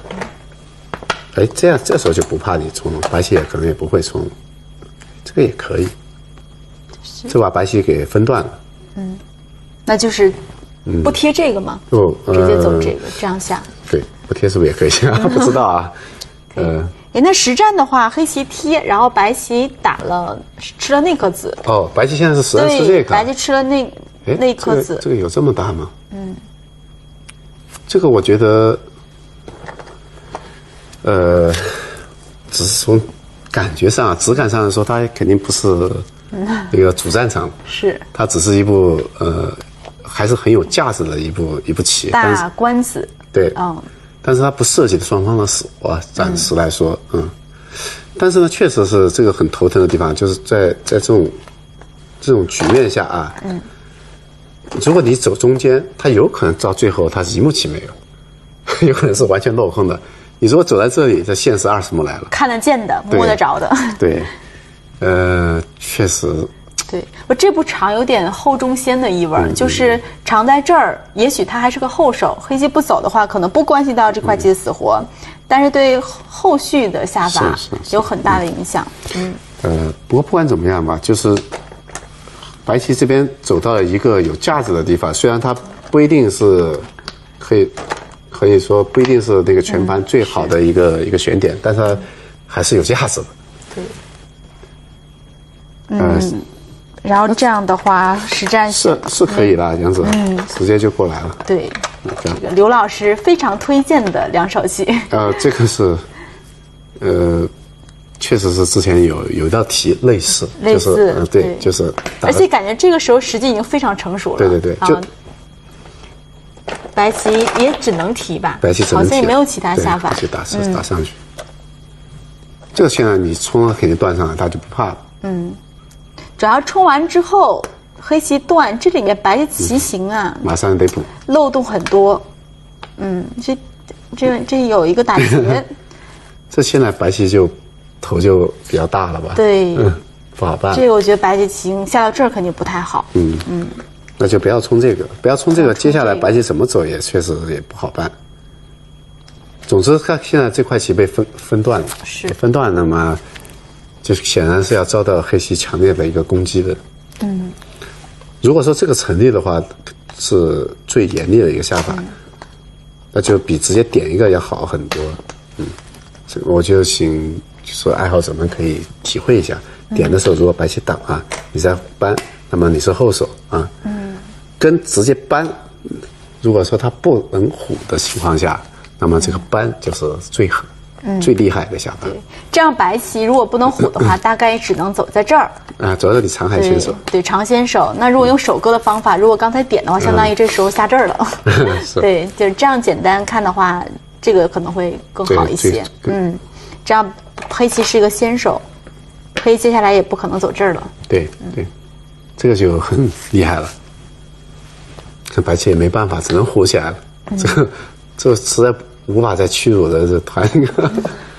这样这时候就不怕你冲了，白棋也可能也不会冲，这个也可以，就把白棋给分断了。 那就是不贴这个吗？直接走这个，这样下。 对，不贴是不是也可以下？不知道啊。 那实战的话，黑棋贴，然后白棋吃了那颗子。 哦，白棋现在是实战吃这个。 白棋吃了那颗子。 这个有这么大吗？这个我觉得，只是从感觉上、质感上来说，它肯定不是那个主战场， 是它只是一部还是很有价值的一部棋， 大官子。 对，但是它不涉及双方的死活，暂时来说，但是呢，确实是这个很头疼的地方，就是在这种局面下啊，如果你走中间，它有可能到最后它是一目棋没有，有可能是完全落空的。你如果走在这里，这现实20目来了， 看得见的，摸得着的。 对，确实。 对，我这步长有点后中先的意味，就是长在这儿，也许它还是个后手，黑棋不走的话，可能不关系到这块棋的死活，但是对后续的下法有很大的影响。 不过不管怎么样吧，就是白棋这边走到了一个有价值的地方，虽然它不一定是可以说不一定是那个全盘最好的一个选点，但是它还是有价值的。 对。然后这样的话，实战是可以的，杨子，直接就过来了。 对，这个刘老师非常推荐的两手棋。 这个是，确实是之前有一道题类似，对，就是， 而且感觉这个时候时机已经非常成熟了。 对，就白棋也只能提吧， 白棋只能提， 好像也没有其他下法， 就打上去。这个现在你冲了肯定断上了，他就不怕了。 主要冲完之后，黑棋断，这里面白棋棋形啊， 马上得补， 漏洞很多。这有一个打劫。 这现在白棋头就比较大了吧？ 对， 不好办。 这个我觉得白棋棋形下到这儿肯定不太好。 那就不要冲这个，不要冲这个，接下来白棋怎么走也确实也不好办。总之，它现在这块棋被分断了， 是分断，那么就显然是要遭到黑棋强烈的一个攻击的。如果说这个成立的话，是最严厉的一个下法，那就比直接点一个要好很多。这个我就请说爱好者们可以体会一下，点的时候如果白棋挡啊，你再扳，那么你是后手啊，跟直接扳，如果说他不能虎的情况下，那么这个扳就是最狠。最厉害的下法。 这样白棋如果不能虎的话，大概只能走在这儿。 走到你长海先手。 对，长先手。那如果用手割的方法，如果刚才点的话，相当于这时候下这儿了。对，就是这样简单看的话，这个可能会更好一些。这样黑棋是一个先手，黑接下来也不可能走这儿了。 对，这个就很厉害了。这白棋也没办法，只能虎起来了。这实在无法再屈辱的这团一个，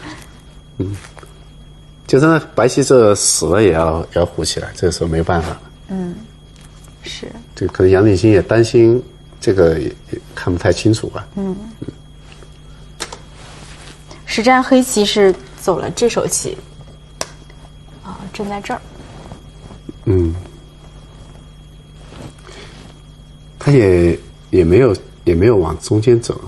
就真的白棋这死了也要虎起来，这个时候没办法。 是。 这可能杨定新也担心这个也看不太清楚吧。 实战黑棋是走了这手棋，站在这儿。 他也没有往中间走，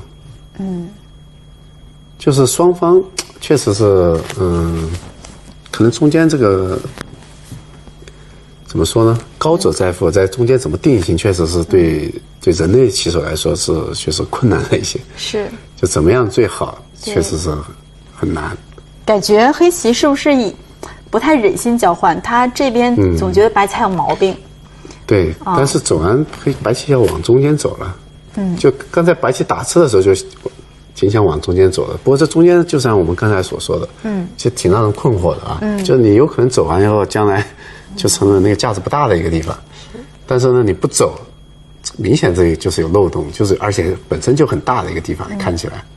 就是双方确实是可能中间这个怎么说呢？高者在富，在中间怎么定性，确实是对人类棋手来说是确实困难了一些。 是， 就怎么样最好，确实是很难。 感觉黑棋是不是不太忍心交换？他这边总觉得白棋还有毛病。 对，但是走完白棋要往中间走了。就刚才白棋打吃的时候就挺想往中间走的，不过这中间就像我们刚才所说的，其实挺让人困惑的啊。就是你有可能走完以后，将来就成了那个价值不大的一个地方，但是呢，你不走，明显这就是有漏洞，就是而且本身就很大的一个地方，看起来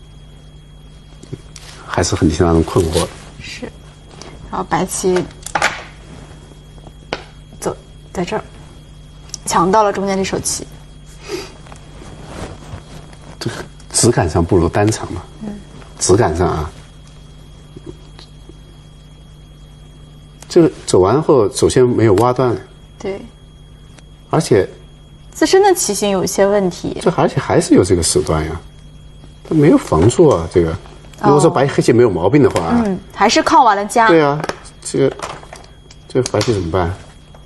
还是很挺让人困惑的。 是，然后白棋走在这儿，抢到了中间这手棋。 这个质感上不如单场嘛，质感上啊，这个走完后首先没有挖断， 对， 而且自身的棋形有一些问题， 而且还是有这个手段呀，它没有防住啊。这个如果说黑棋没有毛病的话， 还是靠完了家。 对啊，这个白棋怎么办？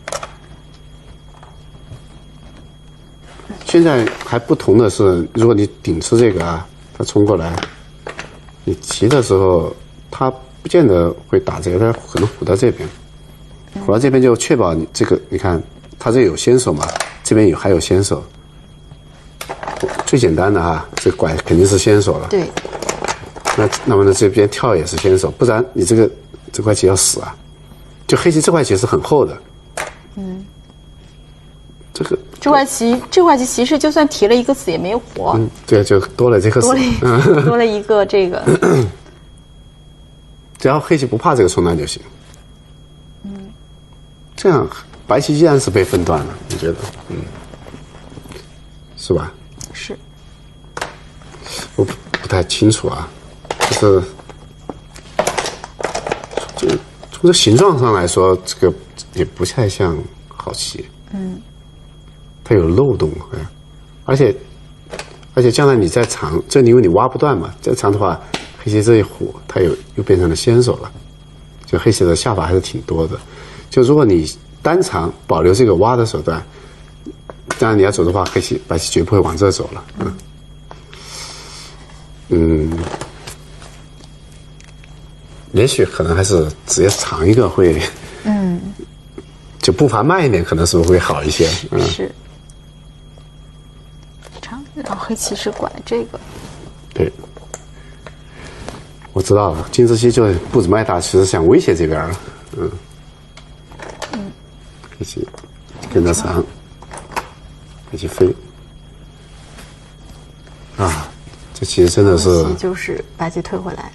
现在还不同的是，如果你顶吃这个啊，他冲过来，你棋的时候，他不见得会打这个，他可能虎到这边，虎到这边就确保你这个，你看他这有先手嘛，这边还有先手，最简单的哈，这拐肯定是先手了。 对。 那么呢，这边跳也是先手，不然你这块棋要死啊！就黑棋这块棋是很厚的。这块棋其实就算提了一个子也没有活。对，就多了这个子， 多了一个这个。 只要黑棋不怕这个冲断就行。这样白棋依然是被分断了，你觉得？是吧？ 是。 我不太清楚啊，就从这形状上来说，这个也不太像好棋。它有漏洞，而且将来你再长，这因为你挖不断嘛，再长的话，黑棋这一虎，它又变成了先手了，就黑棋的下法还是挺多的。就如果你单长保留这个挖的手段，当然你要走的话，白棋绝不会往这走了。也许可能还是直接长一个会，就步伐慢一点，可能是不是会好一些？ 是。然后黑棋是拐这个， 对，我知道了。金志熙就步子迈大，其实想威胁这边了。黑棋跟着长，黑棋飞，啊，这其实真的是就是白棋退回来。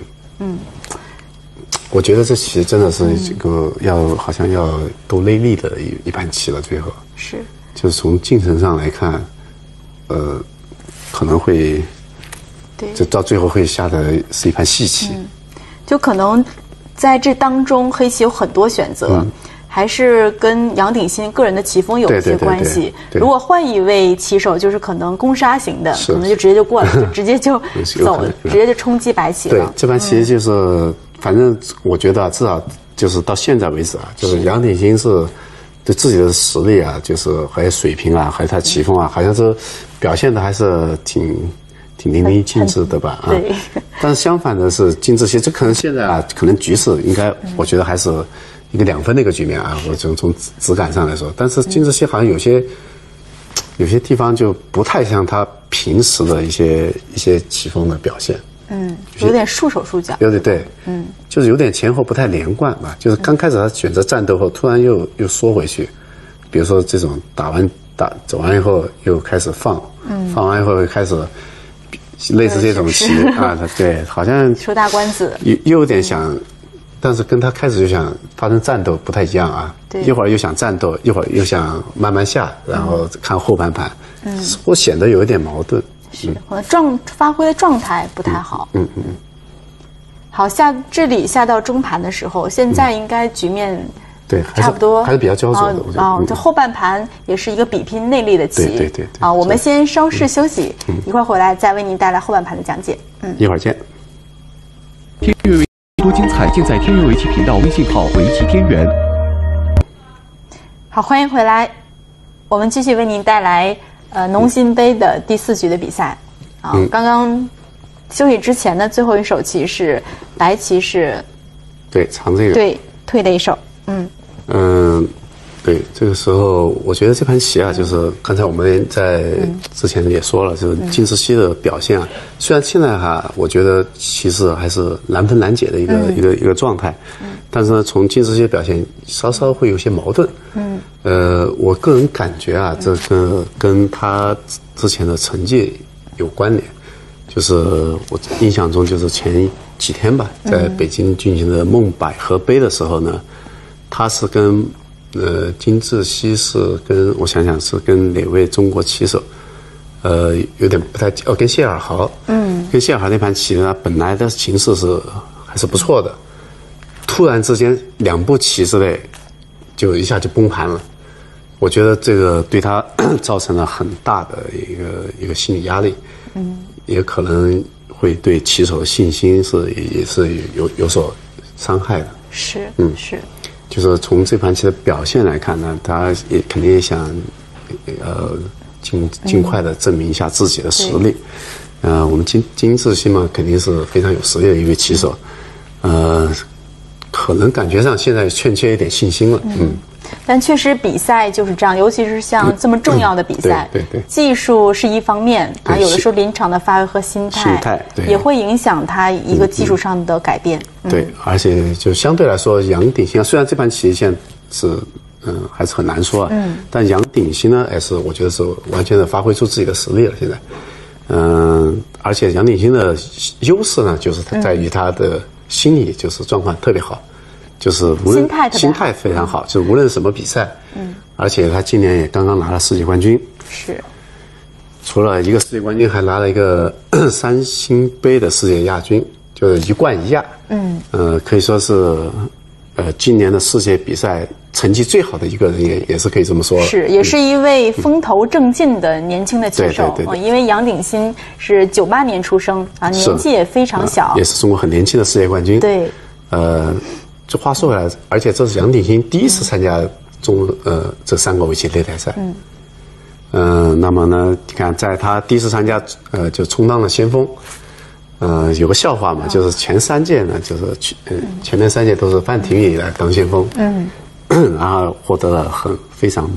我觉得这棋真的是这个好像要都内力的一盘棋了，最后是， 就是从进程上来看。可能会， 对， 就到最后会下的是一盘细棋。 就可能在这当中，黑棋有很多选择，还是跟杨鼎新个人的棋风有一些关系。如果换一位棋手，就是可能攻杀型的，可能就直接就过了，就直接就走，直接就冲击白棋了。 对，这盘棋就是，反正我觉得至少就是到现在为止啊，就是杨鼎新是。对自己的实力啊，就是还有水平啊，还有他棋风啊，好像是表现的还是挺淋漓尽致的吧？ 对。 但是相反的是金志熙，这可能现在啊，可能局势应该，我觉得还是一个2分的一个局面啊。我从质感上来说，但是金志熙好像有些地方就不太像他平时的一些棋风的表现。 有点束手束脚。 有点对，就是有点前后不太连贯吧。就是刚开始他选择战斗后，突然又缩回去，比如说这种走完以后又开始放完以后又开始类似这种棋啊，对，好像出大官子， 又有点想，但是跟他开始就想发生战斗不太一样啊。一会儿又想战斗，一会儿又想慢慢下，然后看后半盘，我显得有一点矛盾。 是，可能发挥的状态不太好。好，这里下到中盘的时候，现在应该局面对， 差不多还是比较焦灼的。我觉得这后半盘也是一个比拼内力的棋。 对。 我们先稍事休息，一会儿回来再为您带来后半盘的讲解。 一会儿见。 天元围棋多精彩，尽在天元围棋频道微信号围棋天元。 好，欢迎回来，我们继续为您带来农心杯的第4局的比赛。刚刚休息之前的最后一手棋是白棋是， 对，长这个， 对，退了一手， 对，这个时候我觉得这盘棋啊，就是刚才我们在之前也说了，就是金志熙的表现啊，虽然现在我觉得其实还是难分难解的一个状态，但是呢，从金志熙的表现稍稍会有些矛盾，我个人感觉啊，这个跟他之前的成绩有关联，就是我印象中就是前几天吧，在北京进行的梦百合杯的时候呢，他是跟金志熙是跟我想想是跟哪位中国棋手，有点不太跟谢尔豪，跟谢尔豪那盘棋呢，本来的形势还是不错的，突然之间2步棋之内就一下就崩盘了，我觉得这个对他造成了很大的一个心理压力，也可能会对棋手的信心也是有所伤害的。 是，是。 就是从这盘棋的表现来看呢，他也肯定也想，尽快的证明一下自己的实力。我们金志熙嘛，肯定是非常有实力的一位棋手，可能感觉上现在欠缺一点信心了。 但确实比赛就是这样，尤其是像这么重要的比赛， 对， 技术是一方面啊，有的时候临场的发挥和心态也会影响他一个技术上的改变。 对，而且就相对来说，杨鼎新虽然这盘棋现在是还是很难说啊，但杨鼎新呢，也是我觉得是完全的发挥出自己的实力了。现在，而且杨鼎新的优势呢，就是他在于他的心理就是状况特别好。就是无论心态非常好，就是无论什么比赛，而且他今年也刚刚拿了世界冠军， 是， 除了一个世界冠军，还拿了一个3星杯的世界亚军，就是1冠1亚，可以说是今年的世界比赛成绩最好的一个人，也是可以这么说了。 是，也是一位风头正劲的年轻的棋手。 对， 因为杨鼎新是98年出生啊，年纪也非常小， 也是中国很年轻的世界冠军。 对， 这话说回来，而且这是杨鼎新第一次参加这3个围棋擂台赛。那么呢，你看，在他第一次参加，就充当了先锋。有个笑话嘛，就是前3届呢，就是前面3届都是范廷宇来当先锋，然后获得了非常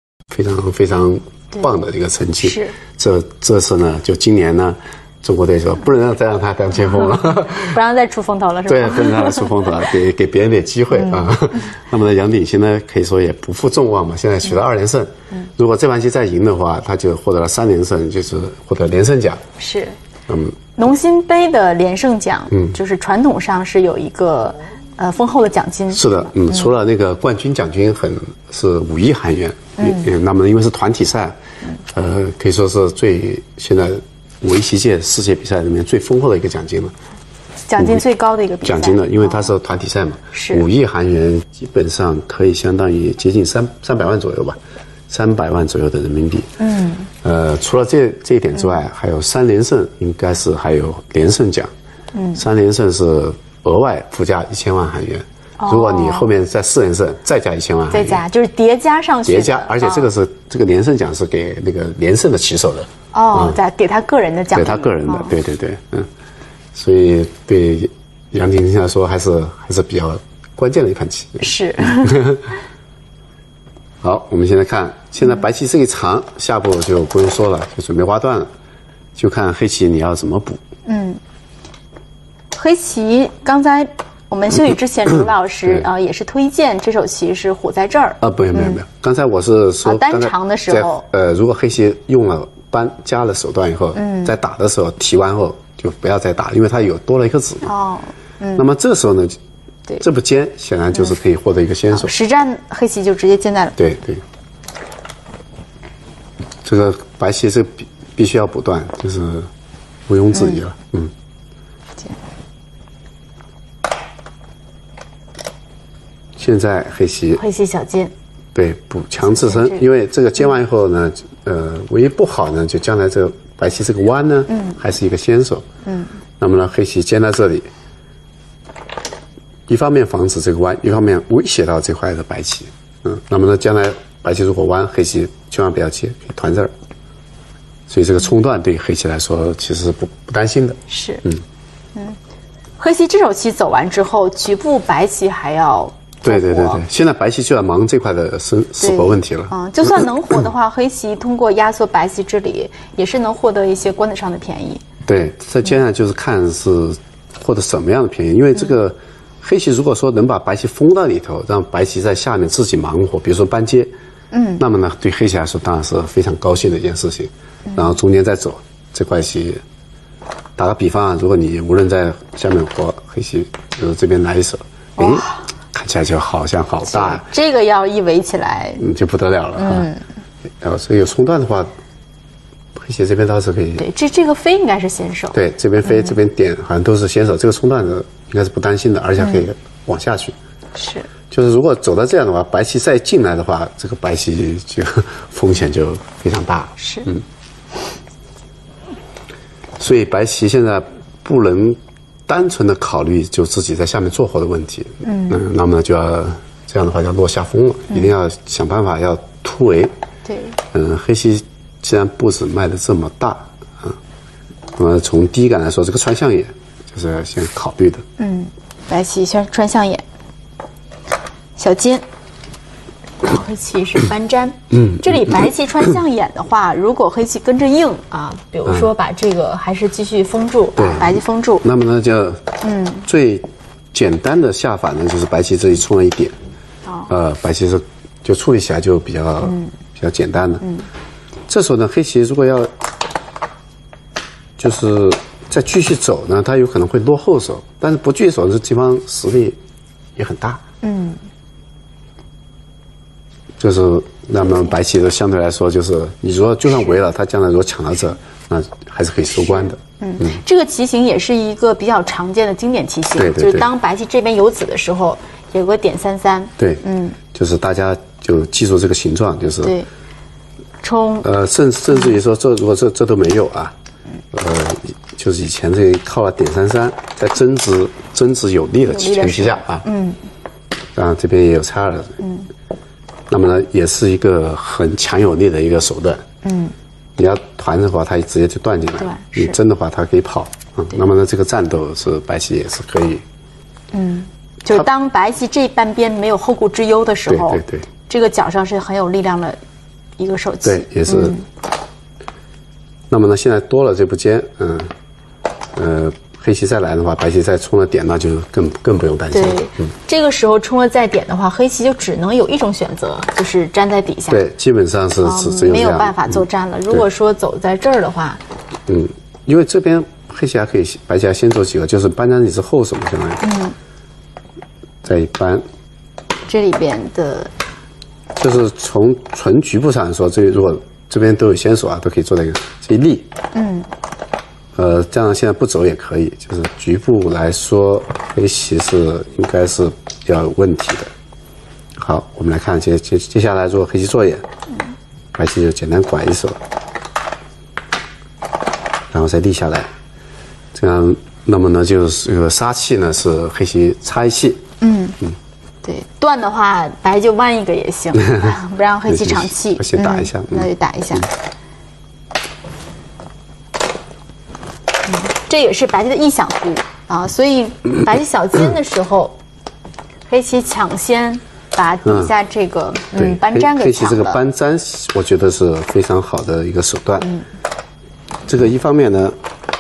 棒的一个成绩。 是， 这次呢，就今年呢。中国队说不能再让他当前锋了， 不让再出风头了，是吧？ 对，不能让他出风头了，给别人点机会啊。那么呢，杨鼎新呢，可以说也不负众望嘛，现在取得2连胜。如果这盘棋再赢的话，他就获得了3连胜，就是获得连胜奖。 是，农心杯的连胜奖，就是传统上是有一个丰厚的奖金。 是的，除了那个冠军奖金是5亿韩元，那么因为是团体赛，可以说是现在。围棋界世界比赛里面最丰厚的一个奖金了， 奖金最高的一个比赛。 奖金的，因为它是团体赛嘛，是5亿韩元，基本上可以相当于接近300万左右吧，300万左右的人民币。除了这一点之外，还有3连胜，应该是还有连胜奖。3连胜是额外附加1000万韩元。如果你后面再4连胜，再加1000万韩元， 再加就是叠加上去。 叠加，而且这个连胜奖是给那个连胜的棋手的。 再给他个人的奖， 给他个人的，对，所以对杨鼎新来说还是比较关键的一盘棋。 是。 好，我们现在看，现在白棋这一长，下步就不用说了，就准备挖断了，就看黑棋你要怎么补。 黑棋刚才我们休息之前，卢老师也是推荐这手棋是虎在这儿。 没有，刚才我是说单长的时候， 如果黑棋用了加了手段以后，在打的时候提完后就不要再打，因为它有多了一颗子嘛。那么这时候呢，这步尖显然就是可以获得一个先手。 实战黑棋就直接尖在了。 对，这个白棋是必须要补断，就是毋庸置疑了。 现在黑棋小尖， 对补强自身，因为这个尖完以后呢，唯一不好呢，就将来这个白棋这个弯呢，还是一个先手，那么呢，黑棋尖在这里，一方面防止这个弯，一方面威胁到这块的白棋，那么呢，将来白棋如果弯，黑棋千万不要接，可以团这儿，所以这个冲断对黑棋来说其实是不担心的， 是，黑棋这手棋走完之后，局部白棋还要。 对，现在白棋就要忙这块的死活问题了。 就算能活的话，黑棋通过压缩白棋这里，也是能获得一些官子上的便宜。对， 这接下来就是看是获得什么样的便宜，因为这个黑棋如果说能把白棋封到里头，让白棋在下面自己忙活，比如说搬接，那么呢，对黑棋来说当然是非常高兴的一件事情。然后中间再走这块棋，打个比方啊，如果你无论在下面活，黑棋就是这边来一手，看起来就好像好大呀！ 这个要一围起来， 就不得了了。然后所以有冲断的话，黑棋这边倒是可以。 对，这个飞应该是先手。 对，这边飞，这边点好像都是先手。这个冲断的应该是不担心的，而且可以往下去。 是。 就是如果走到这样的话，白棋再进来的话，这个白棋就风险就非常大。 是。 所以白棋现在不能单纯的考虑就自己在下面做活的问题，那么就要这样的话就要落下风了，一定要想办法要突围。 对， 黑棋既然步子迈得这么大，那么从第一感来说，这个穿象眼就是要先考虑的。 白棋先穿象眼，小尖。黑棋是搬粘，这里白棋穿象眼的话，如果黑棋跟着硬啊，比如说把这个还是继续封住，把白棋封住， 那么呢就，最简单的下法呢就是白棋这里冲了一点，白棋就处理起来就比较简单了。这时候呢，黑棋如果要就是再继续走呢，它有可能会落后手，但是不继续走，这地方实力也很大。就是那么白棋的相对来说，就是你如果就算围了，他将来如果抢到这，那还是可以收官的。 这个棋形也是一个比较常见的经典棋形， 对， 就是当白棋这边有子的时候，有个点33。 对，就是大家就记住这个形状，就是对，冲甚至于说如果这都没有啊，就是以前这靠了点33，在争执有利的前提下啊，当然这边也有差了，那么呢，也是一个很强有力的一个手段。你要团的话，它直接就断进来；你争的话，它可以跑。那么呢，这个战斗是白棋也是可以。 就是当白棋这半边没有后顾之忧的时候， 对， 这个角上是很有力量的一个手棋。 对，也是。那么呢，现在多了这步尖，黑棋再来的话，白棋再冲了点，那就更不用担心了。 这个时候冲了再点的话，黑棋就只能有一种选择，就是粘在底下。 对，基本上是只有没有办法做粘了。如果说走在这儿的话， 因为这边黑棋还可以，白棋还先走几个，就是搬粘你是后手嘛，相当于。再一搬， 这里边的， 就是从纯局部上来说，如果这边都有先手啊，都可以做这一立。这样现在不走也可以，就是局部来说，黑棋应该是比较有问题的。好，我们来看接下来，如果黑棋做眼，白棋就简单拐一手，然后再立下来，这样，那么呢，就是这个杀气呢是黑棋插一气。 对，断的话白就弯一个也行，不让黑棋长气。 先打一下， 那就打一下。这也是白棋的意想图啊，所以白棋小尖的时候，黑棋抢先把底下这个搬粘给抢了。 黑棋这个搬粘，我觉得是非常好的一个手段。这个一方面呢，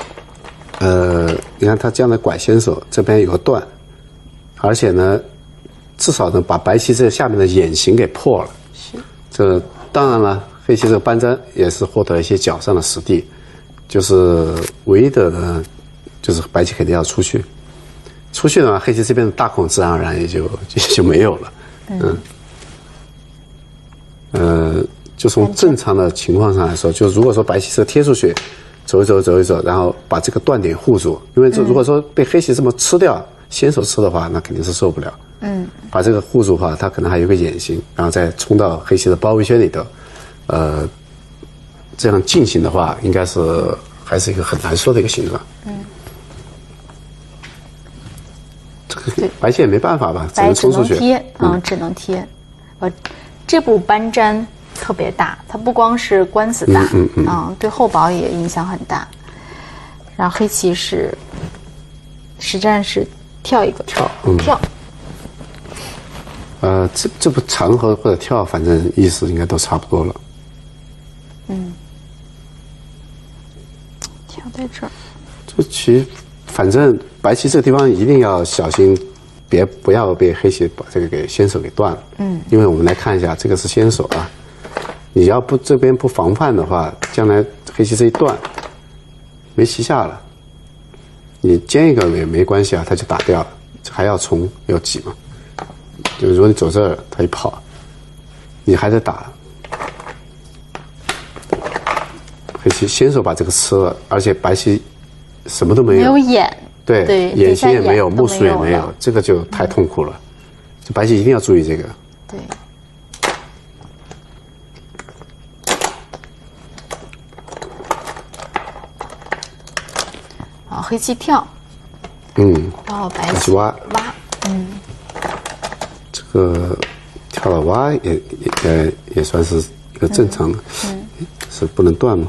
你看他这样的拐先手，这边有个断，而且呢，至少能把白棋这下面的眼形给破了。这当然了，黑棋这个搬粘也是获得了一些脚上的实地。就是唯一的呢，就是白棋肯定要出去，出去的话，黑棋这边的大空自然而然也就没有了。就从正常的情况上来说，就如果说白棋是贴出去，走一走，然后把这个断点护住，因为如果说被黑棋这么吃掉，先手吃的话，那肯定是受不了。 把这个护住的话，它可能还有个眼型，然后再冲到黑棋的包围圈里头，这样进行的话，应该是还是一个很难说的一个形状。这个白棋也没办法吧，只能冲出去。 只能贴。这步搬粘特别大，它不光是官子大，对后保也影响很大。然后黑棋实战是跳一个跳。 这不长和或者跳，反正意思应该都差不多了。 跳在这儿。 这棋，反正白棋这个地方一定要小心，不要被黑棋把这个给先手给断了。因为我们来看一下，这个是先手啊，你要不这边不防范的话，将来黑棋这一断，没棋下了。你尖一个也没关系啊，它就打掉了，还要冲要挤嘛。就如果你走这儿，他一跑，你还在打，黑棋先手把这个吃了，而且白棋什么都没有， 没有眼， 对，眼型也没有，目数也没有，这个就太痛苦了。这白棋一定要注意这个。 对。好，黑棋跳。然后白棋挖。这个跳了挖也算是一个正常的，是不能断吗？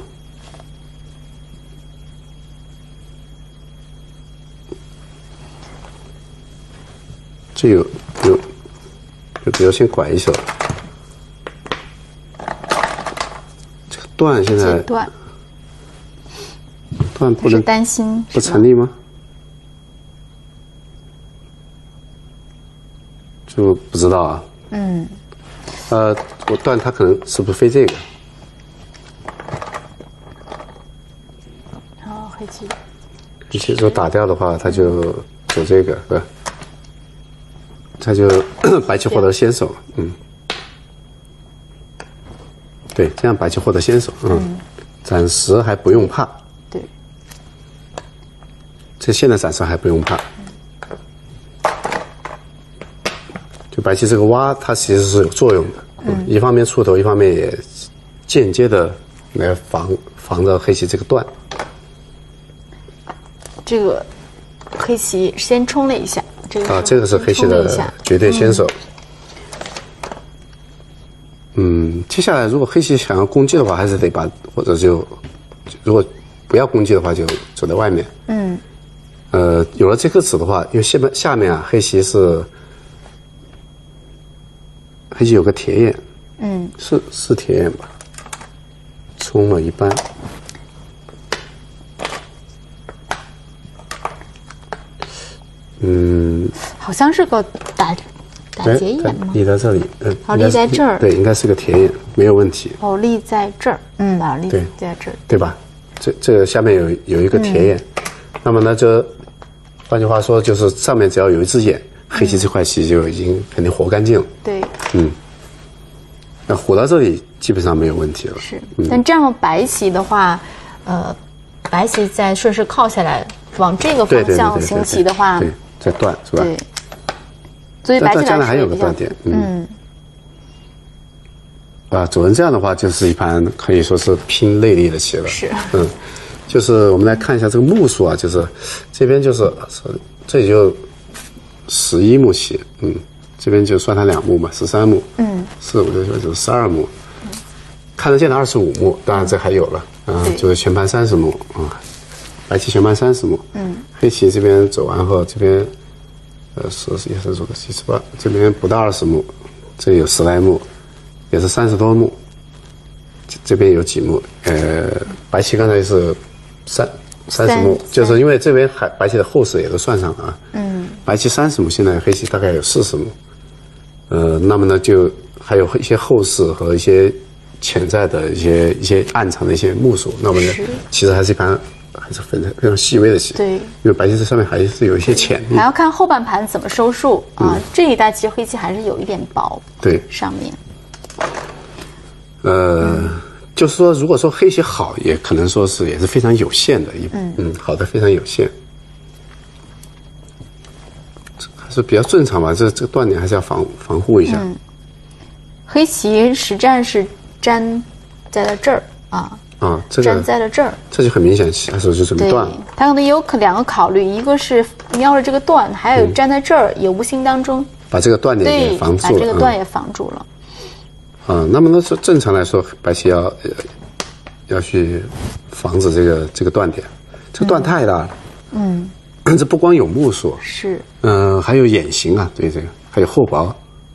这有，比如先拐一手，这个断现在断不能担心不成立吗？就不知道啊。我断它可能是不是非这个？ 然后黑棋。 黑棋如果打掉的话，它就走这个，是吧？它就白棋获得先手了。对，这样白棋获得先手。暂时还不用怕。 对。 这现在暂时还不用怕。就白棋这个挖，它其实是有作用的。一方面出头，一方面也间接的来防着黑棋这个断。 这个黑棋先冲了一下， 这个是黑棋的绝对先手。接下来如果黑棋想要攻击的话，还是得或者如果不要攻击的话，就走在外面。有了这颗子的话，因为下面啊，黑棋有个铁眼，是铁眼吧？冲了一半， 好像是个打劫眼吗？ 立在这里， 立在这儿， 对，应该是个铁眼，没有问题。 立在这儿，立在这儿， 对吧？这下面有一个铁眼，那么呢，换句话说，就是上面只要有一只眼。黑棋这块棋就已经肯定活干净了。 对。 那活到这里基本上没有问题了。 是。但这样白棋的话，白棋再顺势靠下来，往这个方向行棋的话， 对，再断是吧？ 对。所以白棋将来还有个断点。走成这样的话，就是一盘可以说是拼内力的棋了。 是。 就是我们来看一下这个目数啊，就是这边这里就11目棋，这边就算它2目嘛，13目，4、5、6、7、就是12目，看得见的25目，当然这还有了，就是全盘30目白棋全盘30目，黑棋这边走完后，这边也是走的78，这边不到20目，这里有10来目，也是30多目，这边有几目，白棋刚才是30目，就是因为这边白棋的后势也都算上了啊。白棋30目，现在黑棋大概有40目。那么呢，就还有一些后势和一些潜在的一些暗藏的一些目数。那么呢，其实还是一盘还是非常细微的棋。 对， 因为白棋这上面还是有一些潜力。 还要看后半盘怎么收束啊。这一带其实黑棋还是有一点薄。 对， 上面。 就是说，如果说黑棋好，也可能说是也是非常有限的，好的非常有限。 还是比较正常吧。这个断点还是要防护一下。 黑棋实战是粘在了这儿啊。 这个粘在了这儿， 这就很明显，下手就准备断了。 他可能也有两个考虑，一个是瞄着这个断，还有粘在这儿，也无形当中把这个断点给防住了， 把这个断也防住了。 那么呢，正常来说，白棋要去防止这个断点，这个断太大了。这不光有目数， 是， 还有眼形啊，对这个还有厚薄，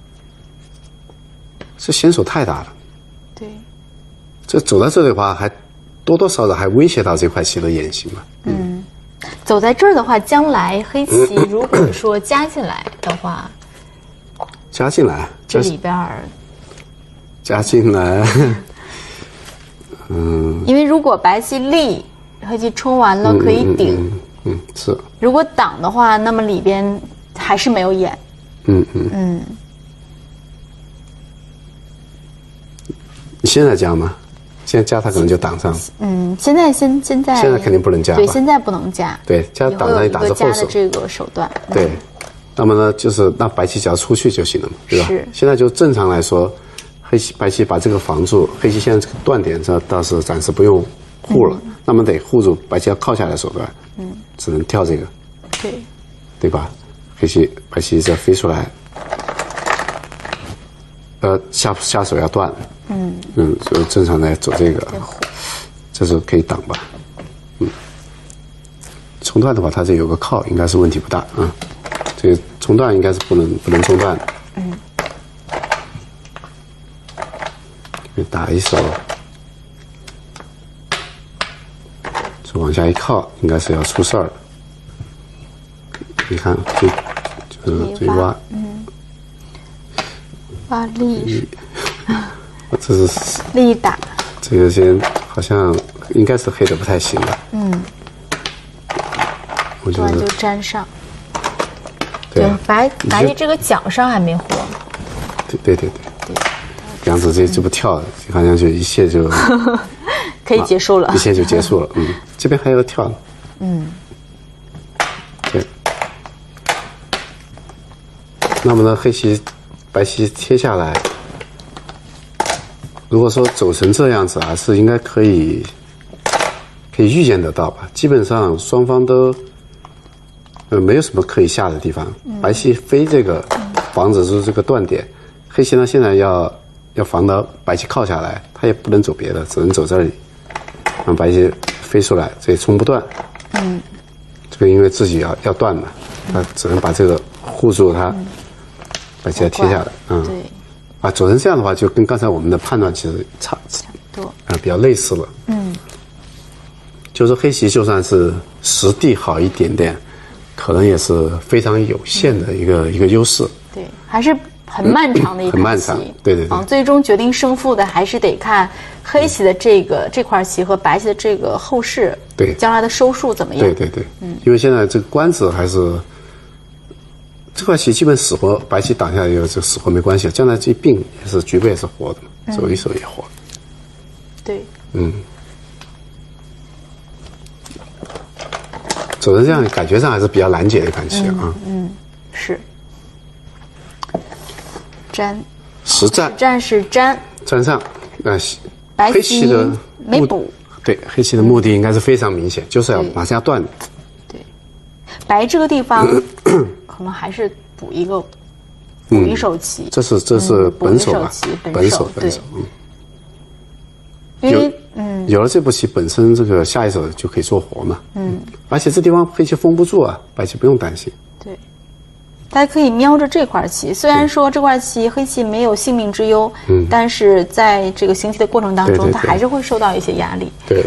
这先手太大了。 对。 这走到这里的话，还多多少少还威胁到这块棋的眼形嘛。 走在这儿的话，将来黑棋如果说加进来的话， 加进来， 这里边加进来， 因为如果白棋立，黑棋冲完了可以顶， 是。 如果挡的话，那么里边还是没有眼。 你现在加吗？现在加它可能就挡上了。 现在肯定不能加。 对，现在不能加。 对，加挡上你打着后手。 这个手段。 对，那么呢，就是让白棋只要出去就行了嘛，对吧？ 是。 现在就正常来说，白棋把这个防住，黑棋现在这个断点这倒是暂时不用护了，那么得护住白棋要靠下来的手段，只能跳这个，对吧？白棋这飞出来，下手要断。就正常的走这个，这是可以挡吧。冲断的话，它这有个靠，应该是问题不大啊。这个冲断应该是不能中断的。打一手，就往下一靠，应该是要出事儿了。你看，就是这挖， 挖力。 这是力打， 这个先好像应该是黑的不太行了。我觉得就粘上。对，白棋这个角上还没活。 对。杨子这不跳，好像就一切就可以结束了， 一切就结束了。这边还要跳。对。那么呢，白棋贴下来。如果说走成这样子，还是应该可以预见得到吧？基本上双方都没有什么可以下的地方。白棋飞这个防止住这个断点，黑棋呢现在要防到白棋靠下来，他也不能走别的，只能走这里，让白棋飞出来，这也冲不断。这个因为自己要断嘛，他只能把这个护住他，把棋贴下来。 对。 走成这样的话，就跟刚才我们的判断其实差不多，比较类似了。就是黑棋就算是实地好一点点，可能也是非常有限的一个优势。 对，还是很漫长的一盘棋。 很漫长，对。 最终决定胜负的还是得看黑棋的这块棋和白棋的这个后势， 对， 将来的收束怎么样？ 对。因为现在这个官子还是。这块棋基本死活，白棋挡下来以后，这死活没关系，将来这一并也是局部也是活的嘛，走一手也活。 对。 走成这样，感觉上还是比较难解的一盘棋啊。 是。粘。 实战是粘上， 黑棋的没补。 对，黑棋的目的应该是非常明显，就是要马上要断。 对。白这个地方。可能还是补一手棋， 这是本手吧？本手。因为有了这步棋本身，这个下一手就可以做活嘛。而且这地方黑棋封不住啊，白棋不用担心。 对，大家可以瞄着这块棋，虽然说这块棋黑棋没有性命之忧，但是在这个行棋的过程当中，它还是会受到一些压力。 对。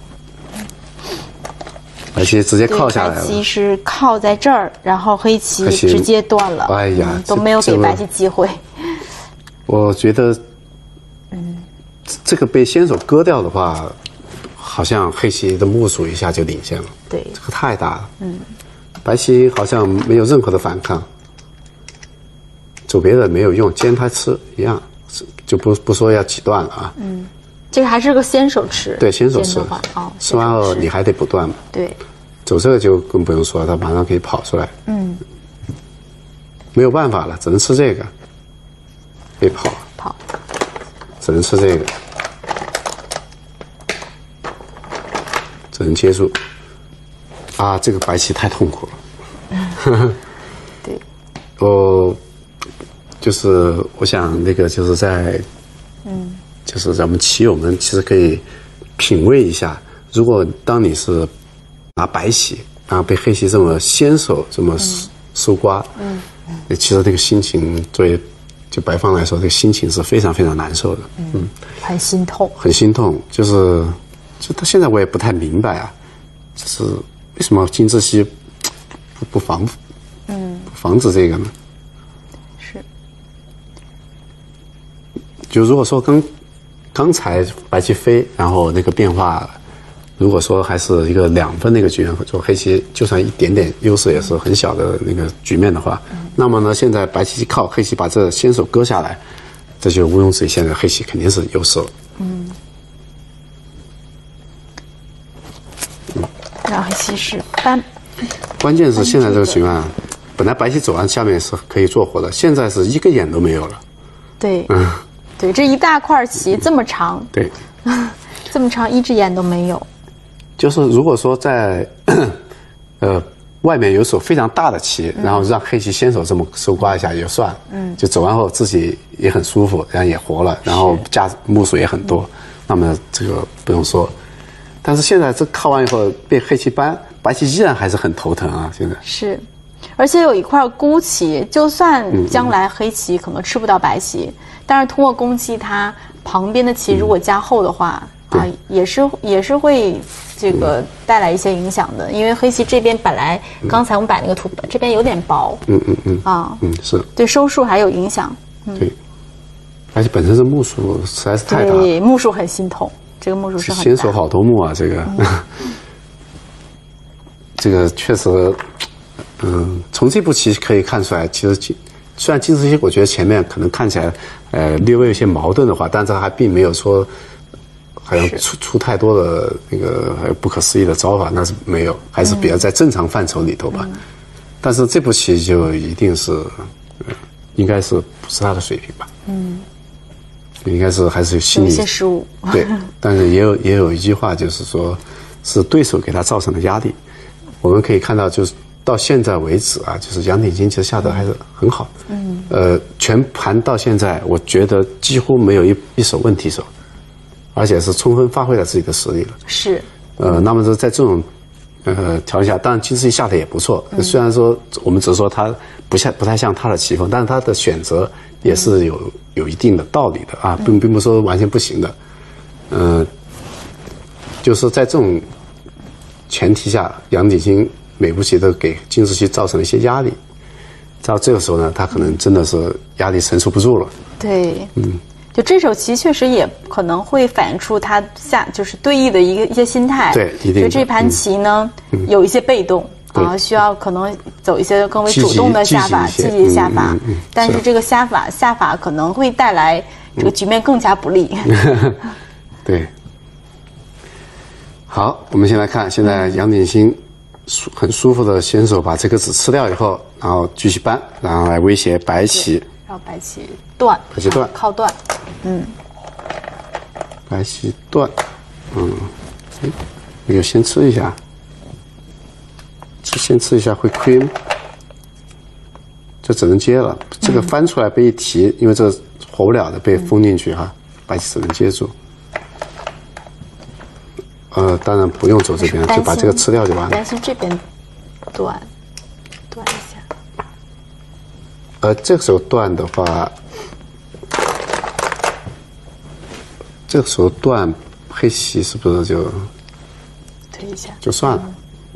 白棋直接靠下来了。 白棋是靠在这儿，然后黑棋直接断了。 哎呀， 都没有给白棋机会。 我觉得，这个被先手割掉的话，好像黑棋的目数一下就领先了。 对， 这个太大了。白棋好像没有任何的反抗，走别的没有用，煎它吃一样，就不说要几段了啊。 这个还是个先手吃， 对，先手吃的话， 吃完后你还得不断嘛。 对， 走这个就更不用说了，他马上可以跑出来。 没有办法了，只能吃这个。被跑了， 跑， 只能吃这个，只能接住。啊，这个白棋太痛苦了。 对。 就是我想那个就是在，就是咱们棋友们其实可以品味一下，如果当你是拿白棋，然后被黑棋这么先手这么搜刮，其实这个心情作为就白方来说，这个心情是非常非常难受的， 很心痛， 很心痛。就到现在我也不太明白啊，就是为什么金志熙不防止这个呢？ 是。 就如果说刚才白棋飞，然后那个变化，如果说还是一个2分那个局面，就黑棋就算一点点优势也是很小的那个局面的话，那么呢，现在白棋靠黑棋把这先手割下来，这就毋庸置疑，现在黑棋肯定是优势了。 让黑棋是搬。 关键是现在这个情况，本来白棋走完下面是可以做活的，现在是一个眼都没有了。 对，对，这一大块棋这么长， 对， 这么长一只眼都没有。 就是如果说在外面有手非常大的棋，然后让黑棋先手这么搜刮一下也就算了，就走完后自己也很舒服，然后也活了，然后目数也很多，那么这个不用说。但是现在这靠完以后被黑棋扳，白棋依然还是很头疼啊！现在是， 而且有一块孤棋，就算将来黑棋可能吃不到白棋，但是通过攻击它旁边的棋如果加厚的话，也是会这个带来一些影响的，因为黑棋这边本来刚才我们摆那个图，这边有点薄， 是对收数还有影响， 对，而且本身是目数实在是太大， 对目数很心痛。这个目数是很大， 先手好多目啊！这个，这个确实，从这步棋可以看出来，其实虽然金志熙我觉得前面可能看起来略微有些矛盾的话，但是还并没有说好像出太多的那个不可思议的招法，那是没有，还是比较在正常范畴里头吧。但是这步棋就一定是，应该是不是他的水平吧？应该是还是有心理有一些失误， 对，但是也有一句话，就是说，是对手给他造成的压力。我们可以看到，就是到现在为止啊，就是杨鼎金其实下得还是很好。全盘到现在，我觉得几乎没有一手问题手，而且是充分发挥了自己的实力了。 是。 那么在这种条件下，当然金志熙下的也不错。虽然说我们只是说他不太像他的棋风，但是他的选择也是有一定的道理的啊，并不是说完全不行的。就是在这种前提下，杨鼎金每步棋都给金志熙造成了一些压力。到这个时候呢，他可能真的是压力承受不住了。 对，就这手棋确实也可能会反映出他就是对弈的一些心态。 对，一定。 就这盘棋呢，有一些被动啊，需要可能走一些更为主动的下法，积极的下法。但是这个下法可能会带来这个局面更加不利。 对。好，我们先来看，现在杨鼎新很舒服的先手把这颗子吃掉以后，然后继续扳，然后来威胁白棋。 让白棋断， 白棋断， 靠断， 白棋断，那个先吃一下，先吃一下会亏吗？这只能接了，这个翻出来被一提，因为这活不了的被封进去哈，白棋只能接住。当然不用走这边，就把这个吃掉就完了。 担心这边断一下。 这个时候断的话，这个时候断黑棋是不是就推一下就算了？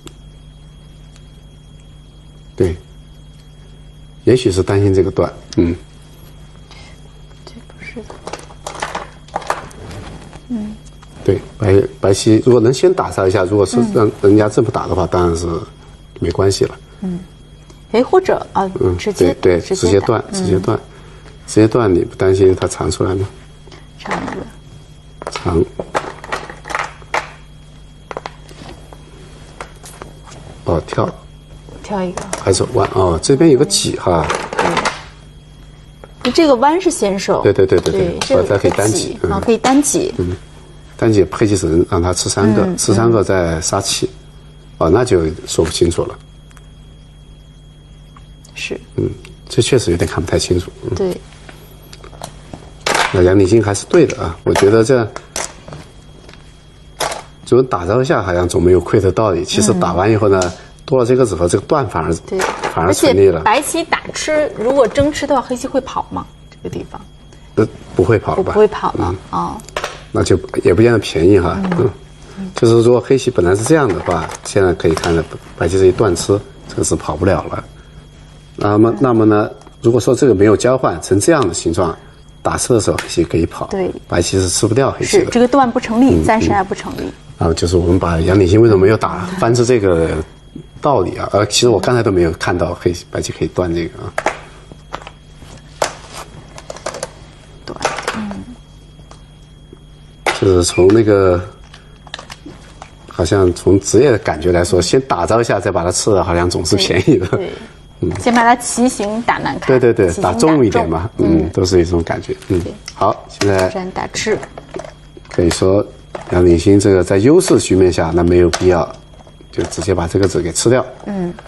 对，也许是担心这个断， 这不是的。 对，白棋如果能先打他一下，如果是让人家这么打的话，当然是没关系了。 或者啊，直接断，直接断，你不担心它长出来吗？ 长一个。 长。跳一个。 还是弯这边有个挤哈。 这个弯是先手。 对， 这个它可以单挤， 可以单挤。 单挤黑棋只能让他吃3个，吃3个再杀气，那就说不清楚了。 是。 这确实有点看不太清楚。 对。 那杨鼎新还是对的啊，我觉得这主人打招一下好像总没有亏的道理。其实打完以后呢，多了这个子和这个段反而成立了。 白棋打吃，如果争吃的话，黑棋会跑吗？这个地方？ 不会跑了吧？ 不会跑了哦。 那就也不见得便宜哈。就是如果黑棋本来是这样的话，现在可以看到白棋这一断吃，这个是跑不了了。那么呢，如果说这个没有交换成这样的形状，打吃的时候黑棋可以跑， 对， 白棋是吃不掉黑棋的。 是这个段不成立，暂时还不成立。 然后就是我们把杨鼎新为什么没有打翻吃这个道理啊？其实我刚才都没有看到白棋可以断这个啊。就是从那个，好像从职业的感觉来说，先打招一下，再把它吃了，好像总是便宜的。 对，先把它棋形打难看。 对，打重一点嘛，都是一种感觉。好，现在打吃， 可以说杨鼎新这个在优势局面下，那没有必要就直接把这个子给吃掉。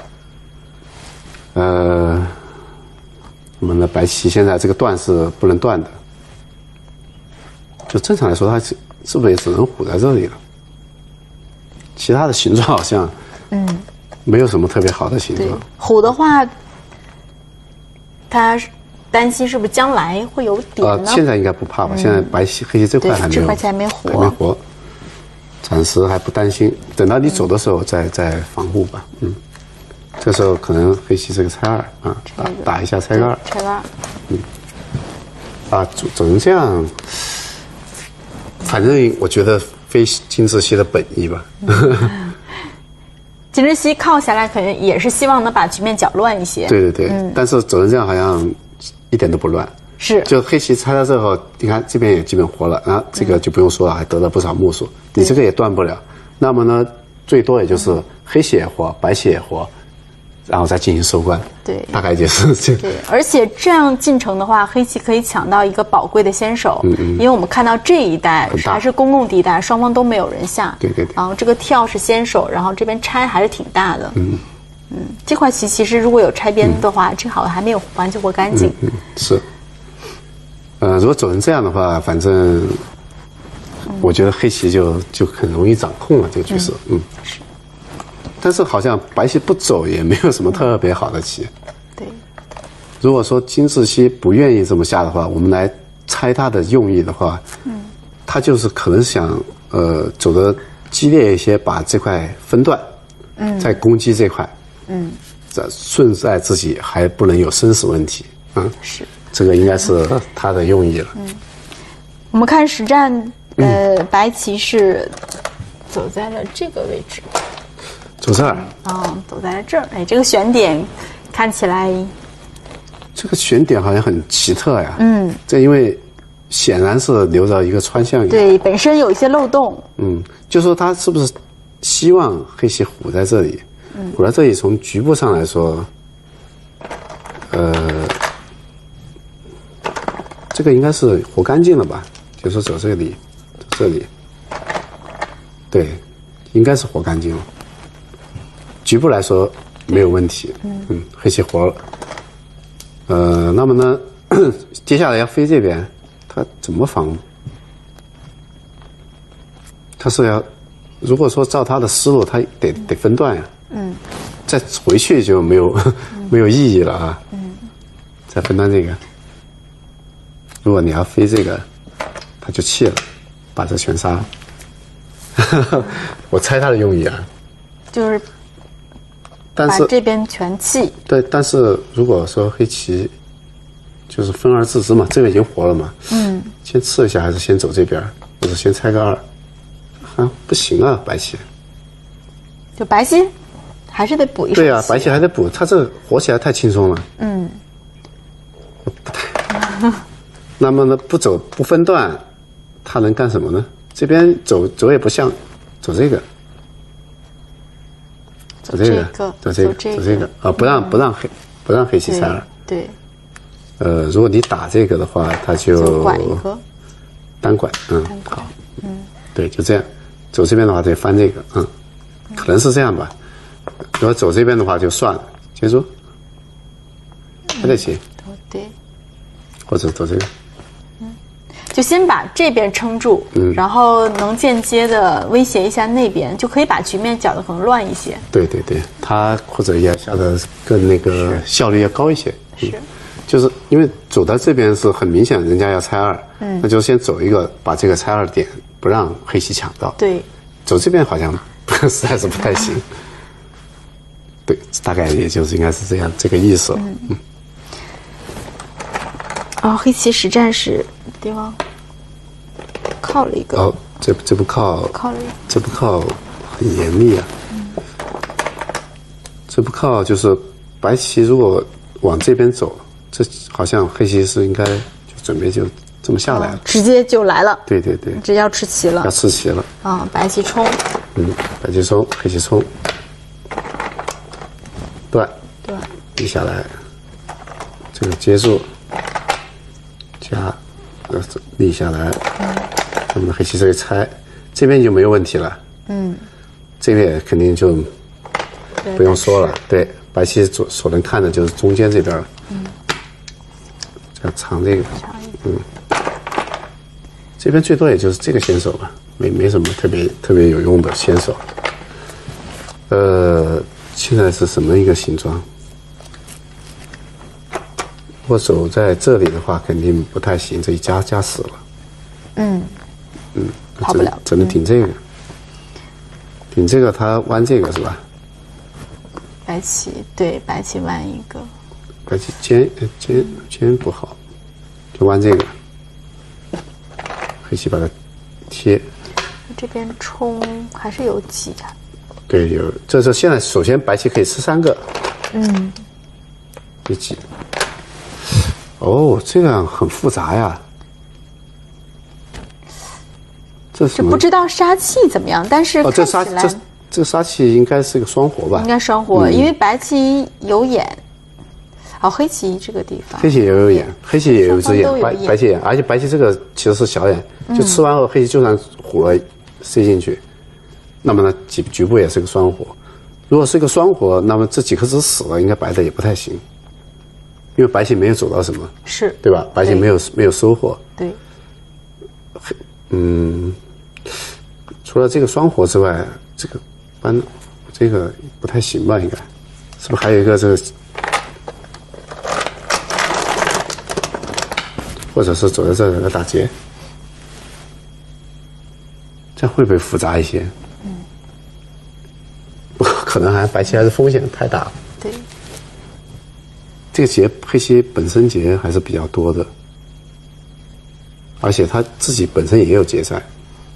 那么呢，白棋现在这个断是不能断的。就正常来说，它是不是也只能虎在这里了？其他的形状好像，没有什么特别好的形状。 虎的话，他担心是不是将来会有点呢？ 现在应该不怕吧？现在黑棋这块还没有， 这块还没活， 暂时还不担心。等到你走的时候再防护吧。这时候可能黑棋这个拆2啊，打一下拆个2。 拆2。 走成这样。反正我觉得非金志熙的本意吧。 金志熙靠下来，可能也是希望能把局面搅乱一些。 对，但是走成这样好像一点都不乱。 是， 就黑棋拆到这后，你看这边也基本活了，然后这个就不用说了，还得了不少目数。你这个也断不了，那么呢，最多也就是黑棋也活，白棋也活。然后再进行收官， 对， 大概就是这样。 对，而且这样进程的话，黑棋可以抢到一个宝贵的先手，因为我们看到这一带还是公共地带，双方都没有人下， 对， 然后这个跳是先手，然后这边拆还是挺大的，这块棋其实如果有拆边的话，正好还没有完全活干净， 是，如果走成这样的话，反正我觉得黑棋就很容易掌控了这个局势， 是。 但是好像白棋不走也没有什么特别好的棋。 对。 如果说金志熙不愿意这么下的话，我们来猜他的用意的话，他就是可能想走得激烈一些，把这块分段，再攻击这块，顺带自己还不能有生死问题啊。 是。 这个应该是他的用意了。 我们看实战，白棋是走在了这个位置。 走这儿走在了这儿。这个选点看起来， 这个选点好像很奇特呀。这因为显然是留着一个穿象眼。 对，本身有一些漏洞。 就说他是不是希望黑棋虎在这里？虎在这里，从局部上来说，这个应该是活干净了吧？就说走这里，走这里，对，应该是活干净了。局部来说没有问题，黑棋活了。那么呢，接下来要飞这边，他怎么防？他是要，如果说照他的思路，他得分段呀。再回去就没有意义了啊。再分段这个，如果你要飞这个，他就弃了，把这全杀了。我猜他的用意啊， 就是。 把这边全弃。对， 但是如果说黑棋就是分而治之嘛，这个已经活了嘛，先刺一下还是先走这边，或者先拆个2，不行啊，白棋。 就白棋还是得补一手。 对啊，白棋还得补，他这个活起来太轻松了。不太。那么呢，不走不分段，他能干什么呢？这边走也不像，走这个。走这个啊，不让黑棋拆2。 对。 如果你打这个的话，它就拐一个单拐，好，对，就这样。走这边的话得翻这个，可能是这样吧。如果走这边的话就算了，接住，还得骑， 对， 或者走这个， 就先把这边撑住，然后能间接的威胁一下那边，就可以把局面搅得可能乱一些。 对对对，他或者要下的更那个效率要高一些， 是。 就是因为走到这边是很明显，人家要拆2，那就先走一个，把这个拆2点不让黑棋抢到。 对， 走这边好像实在是不太行。对，大概也就是应该是这样这个意思了。 黑棋实战时地方靠了一个。 哦，这步靠了一个。 这步靠很严厉啊。这步靠就是白棋如果往这边走。这好像黑棋是应该就准备就这么下来了， 直接就来了。 对对对， 直接要吃棋了。 要吃棋了。 白棋冲。 白棋冲，黑棋冲，断，立下来，这个接住，加，立下来，那么黑棋这个拆，这边就没有问题了。这边肯定就不用说了。对，白棋所能看的就是中间这边了。要藏这个，这边最多也就是这个先手吧，没什么特别有用的先手。现在是什么一个形状？如果走在这里的话，肯定不太行，这一加死了。 跑不了， 只能顶这个，顶这个他弯这个是吧？ 白棋对，白棋弯一个。 白棋尖不好，就弯这个，黑棋把它贴。 这边冲还是有挤啊。 对，有。这是现在首先白棋可以吃3个。一挤。哦，这样很复杂呀。这不知道杀气怎么样，但是看起来这个杀气应该是个双活吧？ 应该双活，因为白棋有眼。黑棋这个地方， 黑棋也有眼，黑棋也有一只眼，白棋眼，而且白棋这个其实是小眼，就吃完后黑棋就算虎了塞进去，那么呢局部也是个双活。如果是一个双活，那么这几颗子死了，应该白的也不太行，因为白棋没有走到什么， 是对吧？白棋没有收获。 对。 除了这个双活之外，这个搬这个不太行吧？应该是不是还有一个这个？或者是走在这来打劫，这样会不会复杂一些？可能白棋还是风险太大了。 对， 这个劫黑棋本身劫还是比较多的，而且他自己本身也有劫在。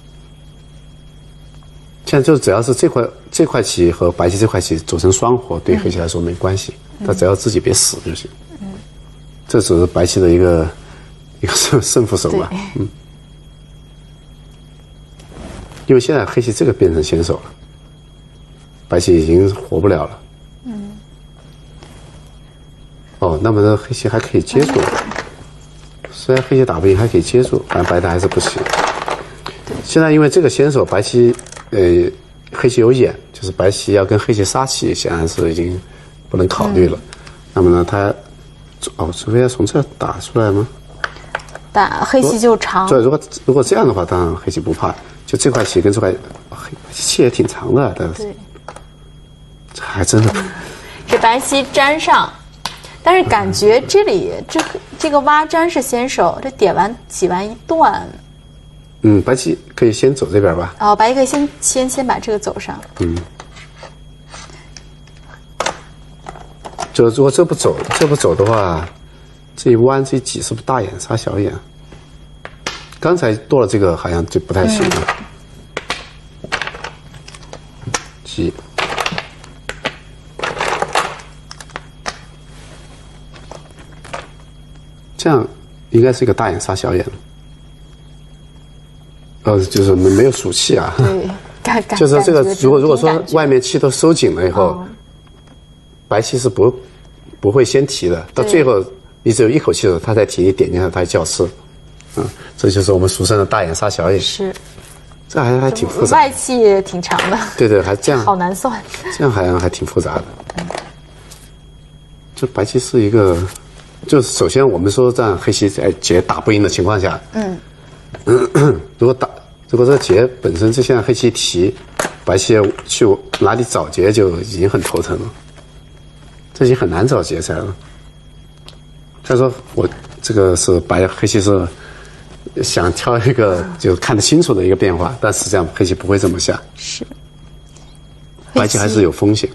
现在就只要是这块棋和白棋这块棋组成双活，对黑棋来说没关系，他只要自己别死就行。这只是白棋的一个胜负手吧。因为现在黑棋这个变成先手了，白棋已经活不了了。那么呢，黑棋还可以接住，虽然黑棋打不赢，还可以接住，但白的还是不行。现在因为这个先手，白棋黑棋有眼，就是白棋要跟黑棋杀棋，显然是已经不能考虑了。那么呢，他除非要从这打出来吗？ 打黑棋就长。 对，如果这样的话，当然黑棋不怕。就这块棋跟这块黑棋也挺长的，但是这还真的是白棋粘上，但是感觉这里这个挖粘是先手，这点完挤完一段。 白棋可以先走这边吧。 白棋可以先把这个走上。 就如果这不走的话，这一弯这一挤是不是大眼杀小眼？刚才多了这个好像就不太行了。挤，这样应该是一个大眼杀小眼。就是没有数气啊。 对， 就是这个，如果说外面气都收紧了以后，白棋是不会先提的，到最后你只有一口气的时候，他才停，你点进来，他还叫吃。这就是我们俗称的大眼杀小眼。 是， 这还挺复杂。 外气挺长的。 对，还这样。 好难算。 这样好像还挺复杂的。就白棋是一个，就是首先我们说这样黑棋在劫打不赢的情况下，如果这个劫本身就像黑棋提，白棋去哪里找劫就已经很头疼了，这已经很难找劫材了。他说我这个是黑棋是想挑一个就看得清楚的一个变化，但实际上黑棋不会这么下， 是， 白棋还是有风险，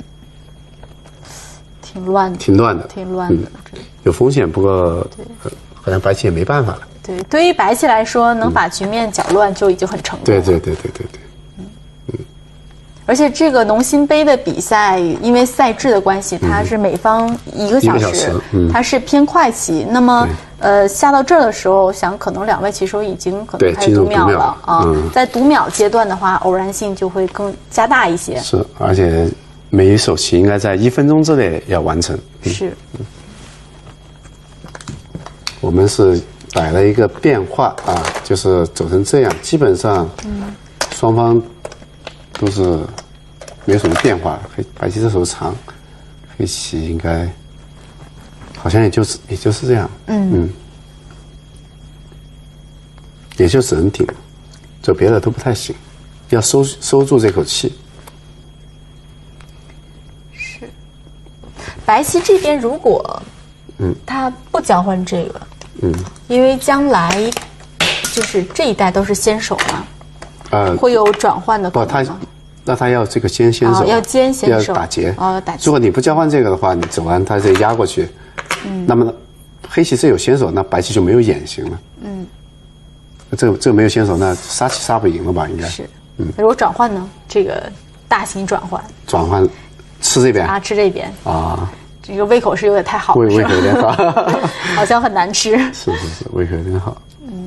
挺乱的，挺乱的， 有风险，不过好像白棋也没办法了。 对，对于白棋来说，能把局面搅乱就已经很成功了。 对。 而且这个农心杯的比赛，因为赛制的关系，它是每方1个小时，它是偏快棋。那么，下到这儿的时候，想可能2位棋手已经可能开始读秒了啊。在读秒阶段的话，偶然性就会更加大一些。 是，而且每一手棋应该在1分钟之内要完成。 是。 我们是摆了一个变化啊，就是走成这样，基本上，双方都是没有什么变化。白棋这手长，黑棋应该好像也就是这样，也就只能顶，就别的都不太行，要收住这口气。 是，白棋这边如果他不交换这个，因为将来就是这一代都是先手嘛，会有转换的可能吗？ 那他要这个先手， 要先手， 要打劫， 打劫。 如果你不交换这个的话，你走完他再压过去，那么黑棋是有先手，那白棋就没有眼型了，这个没有先手，那杀棋杀不赢了吧？应该是，如果转换呢？这个大型转换吃这边啊，吃这边啊。 这个胃口是有点太好了， 胃口有点好， 好像很难吃。 是，胃口有点好。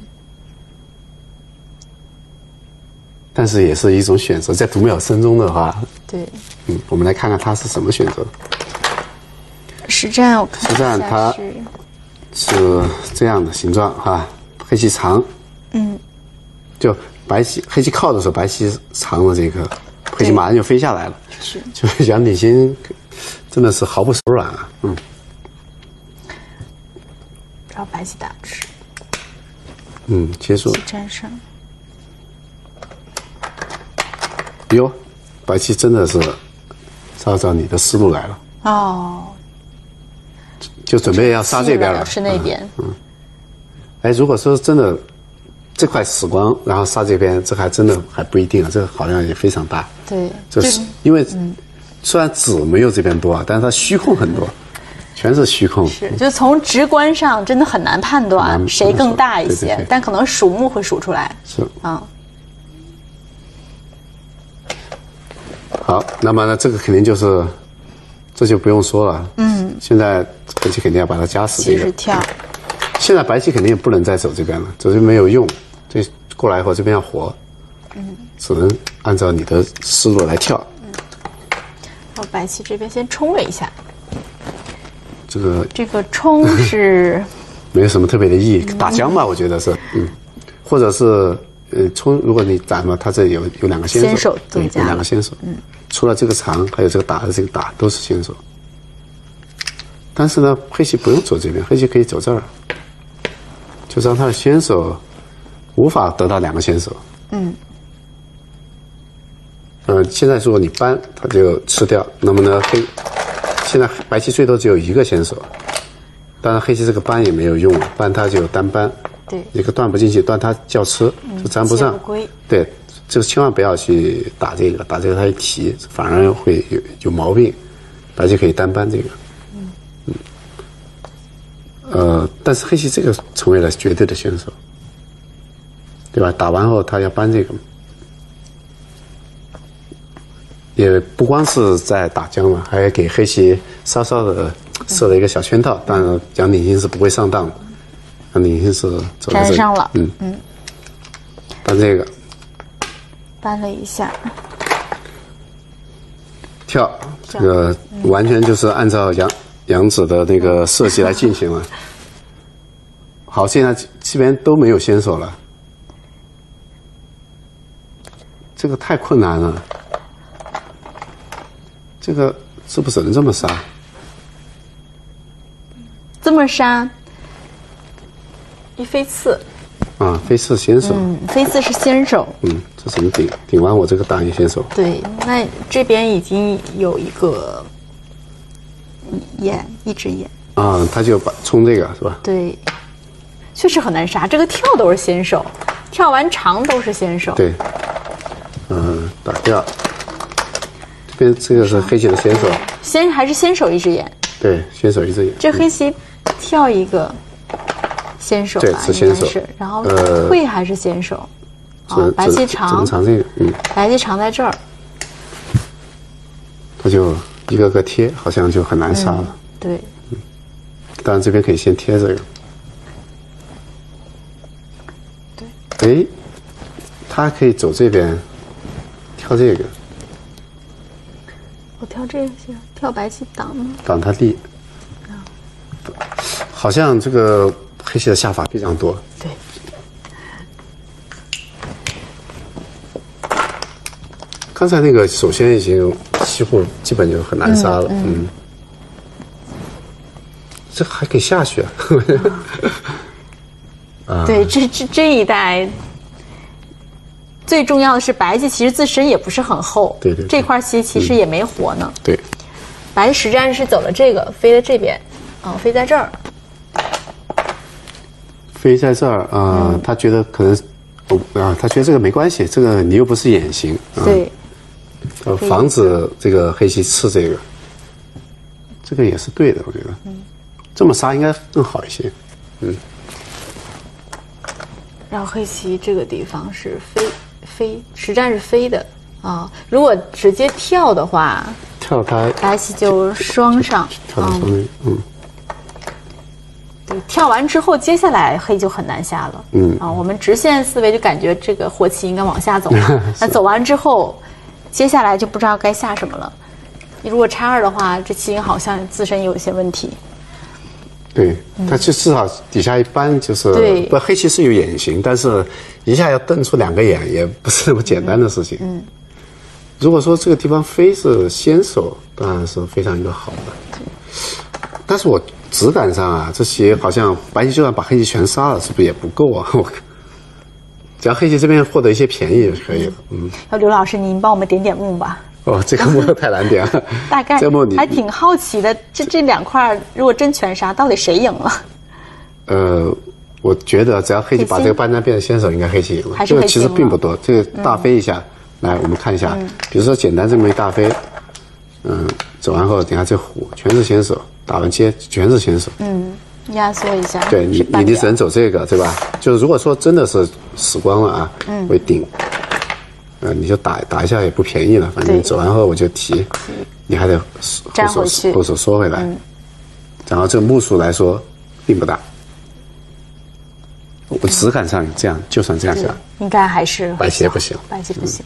但是也是一种选择，在读秒声中的话， 对， 我们来看看他是什么选择。 实战我看实战它是这样的形状哈，黑棋长，就黑棋靠的时候，白棋长了这个，黑棋马上就飞下来了， 是， 就杨鼎新真的是毫不手软啊， 让白棋打吃， 结束， 战胜。 哟，白棋真的是照你的思路来了哦， 就准备要杀这边了， 是那边。 如果说真的这块死光，然后杀这边，这还真的还不一定啊，这个好像也非常大。 对， 就是因为虽然子没有这边多啊，但是它虚空很多，全是虚空。 是，就从直观上真的很难判断谁更大一些，但可能数目会数出来。 是好，那么呢，这个肯定就是这就不用说了。现在黑棋肯定要把它夹死这个。 其实跳。 现在白棋肯定也不能再走这边了，走这边没有用。这过来以后这边要活，只能按照你的思路来跳。 然后白棋这边先冲了一下。 这个冲是没有什么特别的意义，打将吧，我觉得是，或者是冲，如果你打嘛，它这有2个先手，对，有2个先手，除了这个长，还有这个打的这个打都是先手。但是呢，黑棋不用走这边，黑棋可以走这儿，就让他的先手无法得到2个先手。现在如果你搬，它就吃掉。那么呢，现在白棋最多只有1个先手，当然黑棋这个搬也没有用了，搬它就单搬， 对， 一个断不进去，断它叫吃，就粘不上。对，这个千万不要去打这个，打这个它一提，反而会有毛病。白棋可以单搬这个。但是黑棋这个成为了绝对的先手，对吧？打完后他要搬这个，也不光是在打将嘛，还给黑棋稍稍的设了一个小圈套。当然，杨鼎新是不会上当的，杨鼎新是走在这里， 粘上了， 搬这个， 搬了一下， 跳，这个完全就是按照杨子的那个设计来进行了。好，现在这边都没有先手了，这个太困难了。这个是不是只能这么杀？ 这么杀，一飞刺。 啊，飞刺先手。 飞刺是先手。 这怎么顶？顶完我这个大爷先手。 对，那这边已经有一个眼，一只眼。 啊，他就把冲这个是吧？ 对，确实很难杀。这个跳都是先手，跳完长都是先手。 对。打掉。这边这个是黑棋的先手。 还是先手一只眼。 对，先手一只眼。 这黑棋跳一个。先手对，是先手， 然后退还是先手？白棋长， 只能长这个， 白棋长在这儿， 他就一个个贴，好像就很难杀了。 对， 当然这边可以先贴这个。对，哎，他可以走这边，跳这个。 我跳这个行，跳白棋挡吗？ 挡他地。好像这个。黑棋的下法非常多。 对。 刚才那个首先已经几乎基本就很难杀了，这还可以下去啊！ 对，这一代最重要的是白棋其实自身也不是很厚， 对， 这块棋其实也没活呢。 对， 白棋实战是走了这个，飞在这边，飞在这儿。 飞在这儿他觉得可能他觉得这个没关系，这个你又不是眼形， 对， 防止这个黑棋刺这个，这个也是对的，我觉得，这么杀应该更好一些， 然后黑棋这个地方是飞，实战是飞的如果直接跳的话， 跳它白棋就双上， 跳到上面， 跳完之后，接下来黑就很难下了。我们直线思维就感觉这个活棋应该往下走了。那走完之后，接下来就不知道该下什么了。你如果叉2的话，这棋好像自身有一些问题。 对，它至少底下一般就是不黑棋是有眼形，但是一下要瞪出2个眼也不是那么简单的事情。如果说这个地方飞是先手，当然是非常一个好的。但是我质感上这些好像白棋就算把黑棋全杀了，是不是也不够啊？只要黑棋这边获得一些便宜就可以了。 刘老师，您帮我们点目吧。 这个目太难点了。 大概还挺好奇的，这2块如果真全杀，到底谁赢了？ 我觉得只要黑棋把这个半站变成先手，应该黑棋赢了。这个其实并不多，这个大飞一下，来我们看一下，比如说简单这么一大飞，走完后，等下这虎全是先手。打完接全是先手， 压缩一下。 对你只能走这个，对吧？就是如果说真的是死光了会顶，你就打一下也不便宜了，反正走完后我就提，你还得后手缩回来，然后这个目数来说并不大，我质感上这样，就算这样下， 应该还是白棋不行， 白棋不行，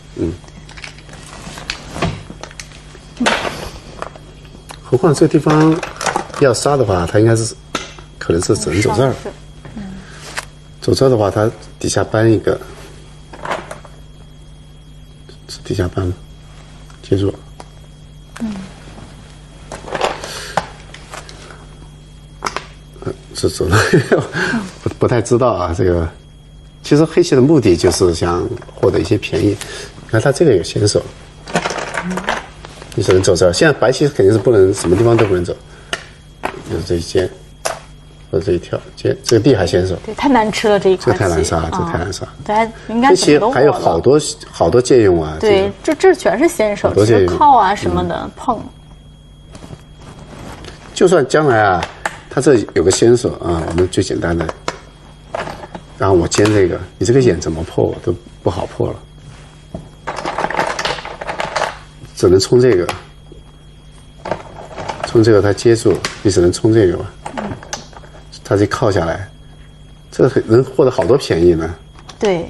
何况这个地方要杀的话，他应该是可能是只能走这儿。走这儿的话，他底下搬一个，底下搬，接住。是走了，不太知道这个。其实黑棋的目的就是想获得一些便宜。你看他这个有先手，你只能走这儿。现在白棋肯定是不能，什么地方都不能走。就是这一接，或者这一跳，接这个地还先手。 对，太难吃了这一块。 这太难杀了，这太难杀。 对，应该黑棋还有好多借用啊。 对，这全是先手，其实靠什么的碰。 就算将来他这有个先手我们最简单的，然后我尖这个，你这个眼怎么破都不好破了，只能冲这个。冲这个他接住，你只能冲这个吧。他这靠下来，这能获得好多便宜呢。 对，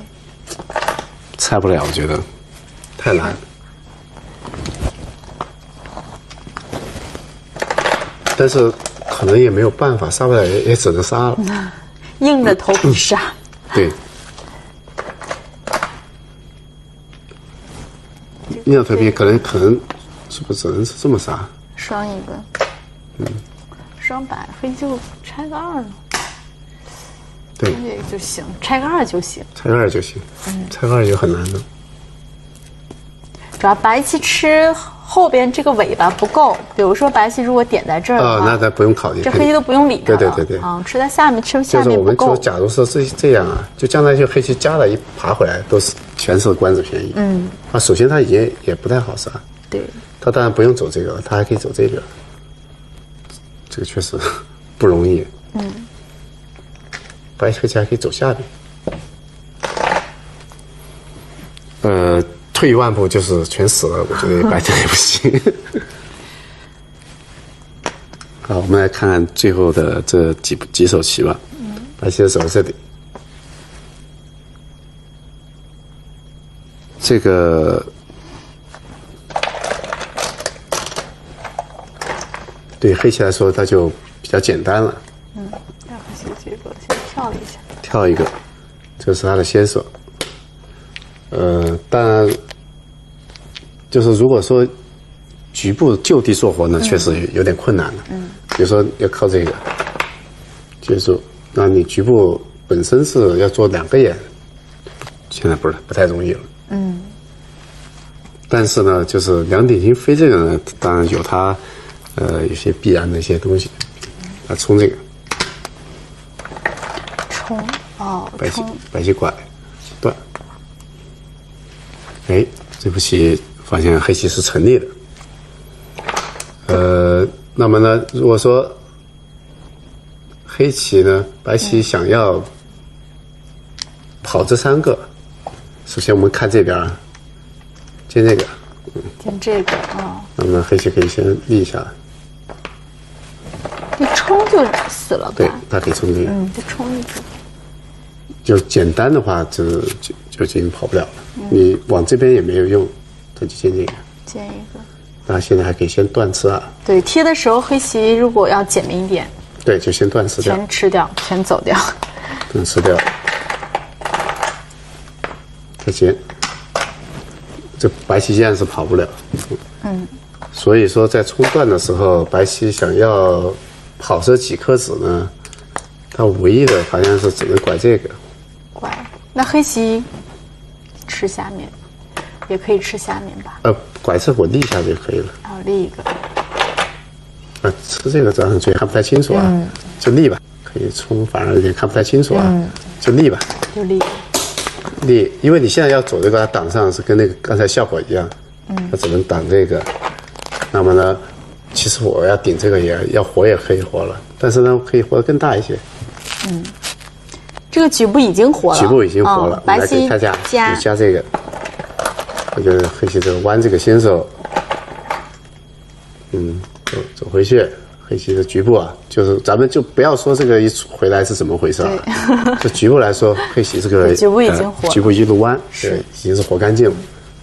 猜不了，我觉得太难。 但是可能也没有办法，杀不了也只能杀了， 硬着头皮杀。 对。硬着头皮可能是不是只能是这么杀？ 双一个，双白黑就拆个2了。 对， 这个就行，拆个2就行。 拆个2就行，拆个2也很难的。 主要白棋吃后边这个尾巴不够，比如说白棋如果点在这儿的话， 那咱不用考虑， 这黑棋都不用理它了。 对。 啊，吃在下面，吃下就是我们说， 面不够。 假如说这样啊，就将来就黑棋加了一爬回来，都是全是官子便宜。首先他也不太好杀。 对。 他当然不用走这个，他还可以走这个。这个确实不容易。白黑棋还可以走下面。退一万步就是全死了，我觉得白棋也不行。好，我们来看看最后的这几手棋吧。白棋的手这里，这个对黑棋来说，它就比较简单了。 那黑棋这个先跳了一下， 跳一个，这是他的先手。当然，就是如果说局部就地做活呢，确实有点困难了。比如说要靠这个结束，那你局部本身是要做2个眼，现在不太容易了。但是呢，就是两点星飞这个呢，当然有它有些必然的一些东西。冲这个， 冲哦， 白棋拐断。这步棋发现黑棋是成立的。那么呢，如果说黑棋呢，白棋想要跑这3个，首先我们看这边，见这个， 见这个啊。 那么黑棋可以先立下来。 一冲就死了吧？ 对，它可以冲这个。 就冲一个。 就简单的话，就已经跑不了了。你往这边也没有用，它就见这个。 见一个。 那现在还可以先断吃啊。对， 贴的时候黑棋如果要简明一点， 对，就先断吃掉， 全吃掉，全走掉。 断吃掉。再接，这白棋依然是跑不了。所以说在冲断的时候，白棋想要跑这几颗子呢，它唯一的好像是只能拐这个。 拐，那黑棋吃下面，也可以吃下面吧？ 拐这我立下就可以了。 立一个。 吃这个早上嘴看不太清楚啊，就立吧。可以冲，反而有点看不太清楚啊，就立吧。 就立。 立，因为你现在要走这个挡上是跟那个刚才效果一样，它只能挡这个。那么呢，其实我要顶这个也要活也可以活了，但是呢可以活得更大一些。 这个局部已经活了。局部已经活了， 白棋加这个。我觉得黑棋这个弯这个先手，走回去，黑棋的局部啊，就是咱们就不要说这个一回来是怎么回事啊，就局部来说，黑棋这个局部已经活了， 局部一路弯，对，已经是活干净了。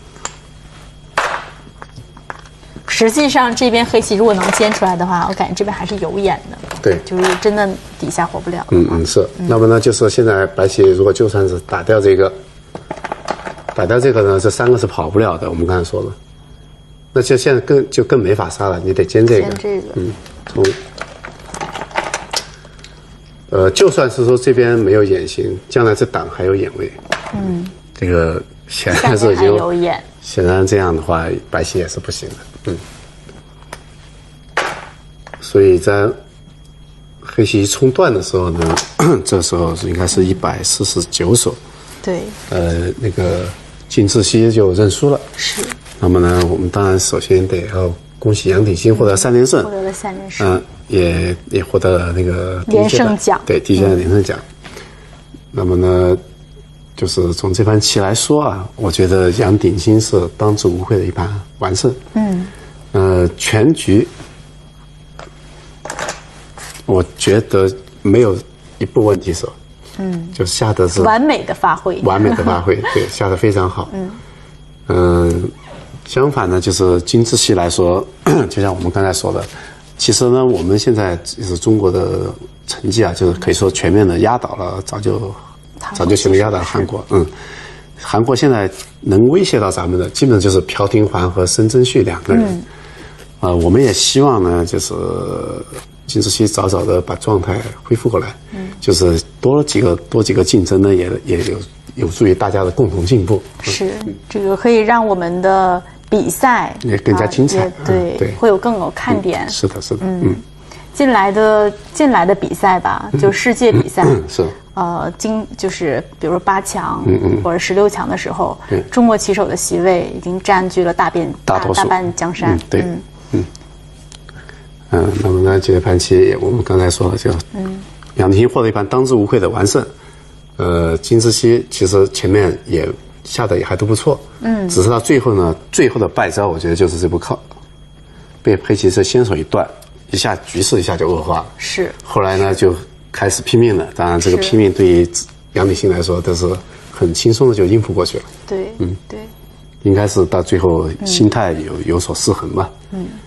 实际上这边黑棋如果能尖出来的话，我感觉这边还是有眼的。 对， 就是真的底下活不了。 是。那么呢，就是现在白棋如果就算是打掉这个呢，这3个是跑不了的。我们刚才说了，那就现在更没法杀了，你得尖这个。 尖这个。 就算是说这边没有眼形，将来这挡还有眼位。这个显然是已经有眼。 显然这样的话，白棋也是不行的。所以在黑棋冲断的时候呢，这时候应该是149手。 对。 那个靳志熙就认输了。 是。 那么呢，我们当然首先得要恭喜杨鼎新获得3连胜。 获得了3连胜。 也获得了那个连胜奖。 对，第一届的连胜奖。那么呢，就是从这盘棋来说啊，我觉得杨鼎新是当之无愧的一盘完胜。全局我觉得没有一步问题手。就下的是完美的发挥， 对，下的非常好。相反呢，就是靳志熙来说，就像我们刚才说的， 其实呢，我们现在就是中国的成绩啊，就是可以说全面的压倒了，早就全面压倒了韩国。韩国现在能威胁到咱们的，基本上就是朴廷桓和申真旭2个人。我们也希望呢，就是金智熙早早的把状态恢复过来。就是多几个竞争呢，也有助于大家的共同进步。 是，这个可以让我们的比赛也更加精彩。 对，会有更有看点。 是的。 近来的比赛吧，就世界比赛。 是。 就是比如说8强，或者16强的时候， 对， 中国棋手的席位已经占据了大半江山。 对。那么呢，这个盘棋我们刚才说了，就杨廷获得一盘当之无愧的完胜。金智熙其实前面也下的也还都不错，只是到最后的败招，我觉得就是这步靠被佩奇是先手一断，一下局势一下就恶化了。 是。后来呢就开始拼命了，当然这个拼命对于杨鼎新来说都是很轻松的就应付过去了。 对，对， 应该是到最后心态有所失衡吧。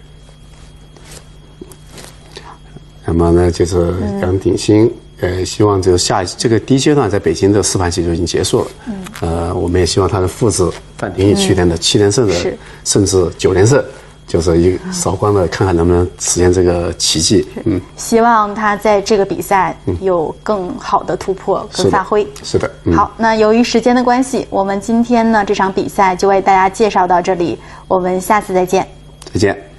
那么呢，就是杨鼎新，希望就这个第一阶段在北京的4盘棋就已经结束了。我们也希望他的父子范廷钰去年的7连胜的，甚至9连胜，就是韶光的看看能不能实现这个奇迹。 希望他在这个比赛有更好的突破、更发挥。 是的。 好，那由于时间的关系，我们今天呢这场比赛就为大家介绍到这里，我们下次再见。 再见。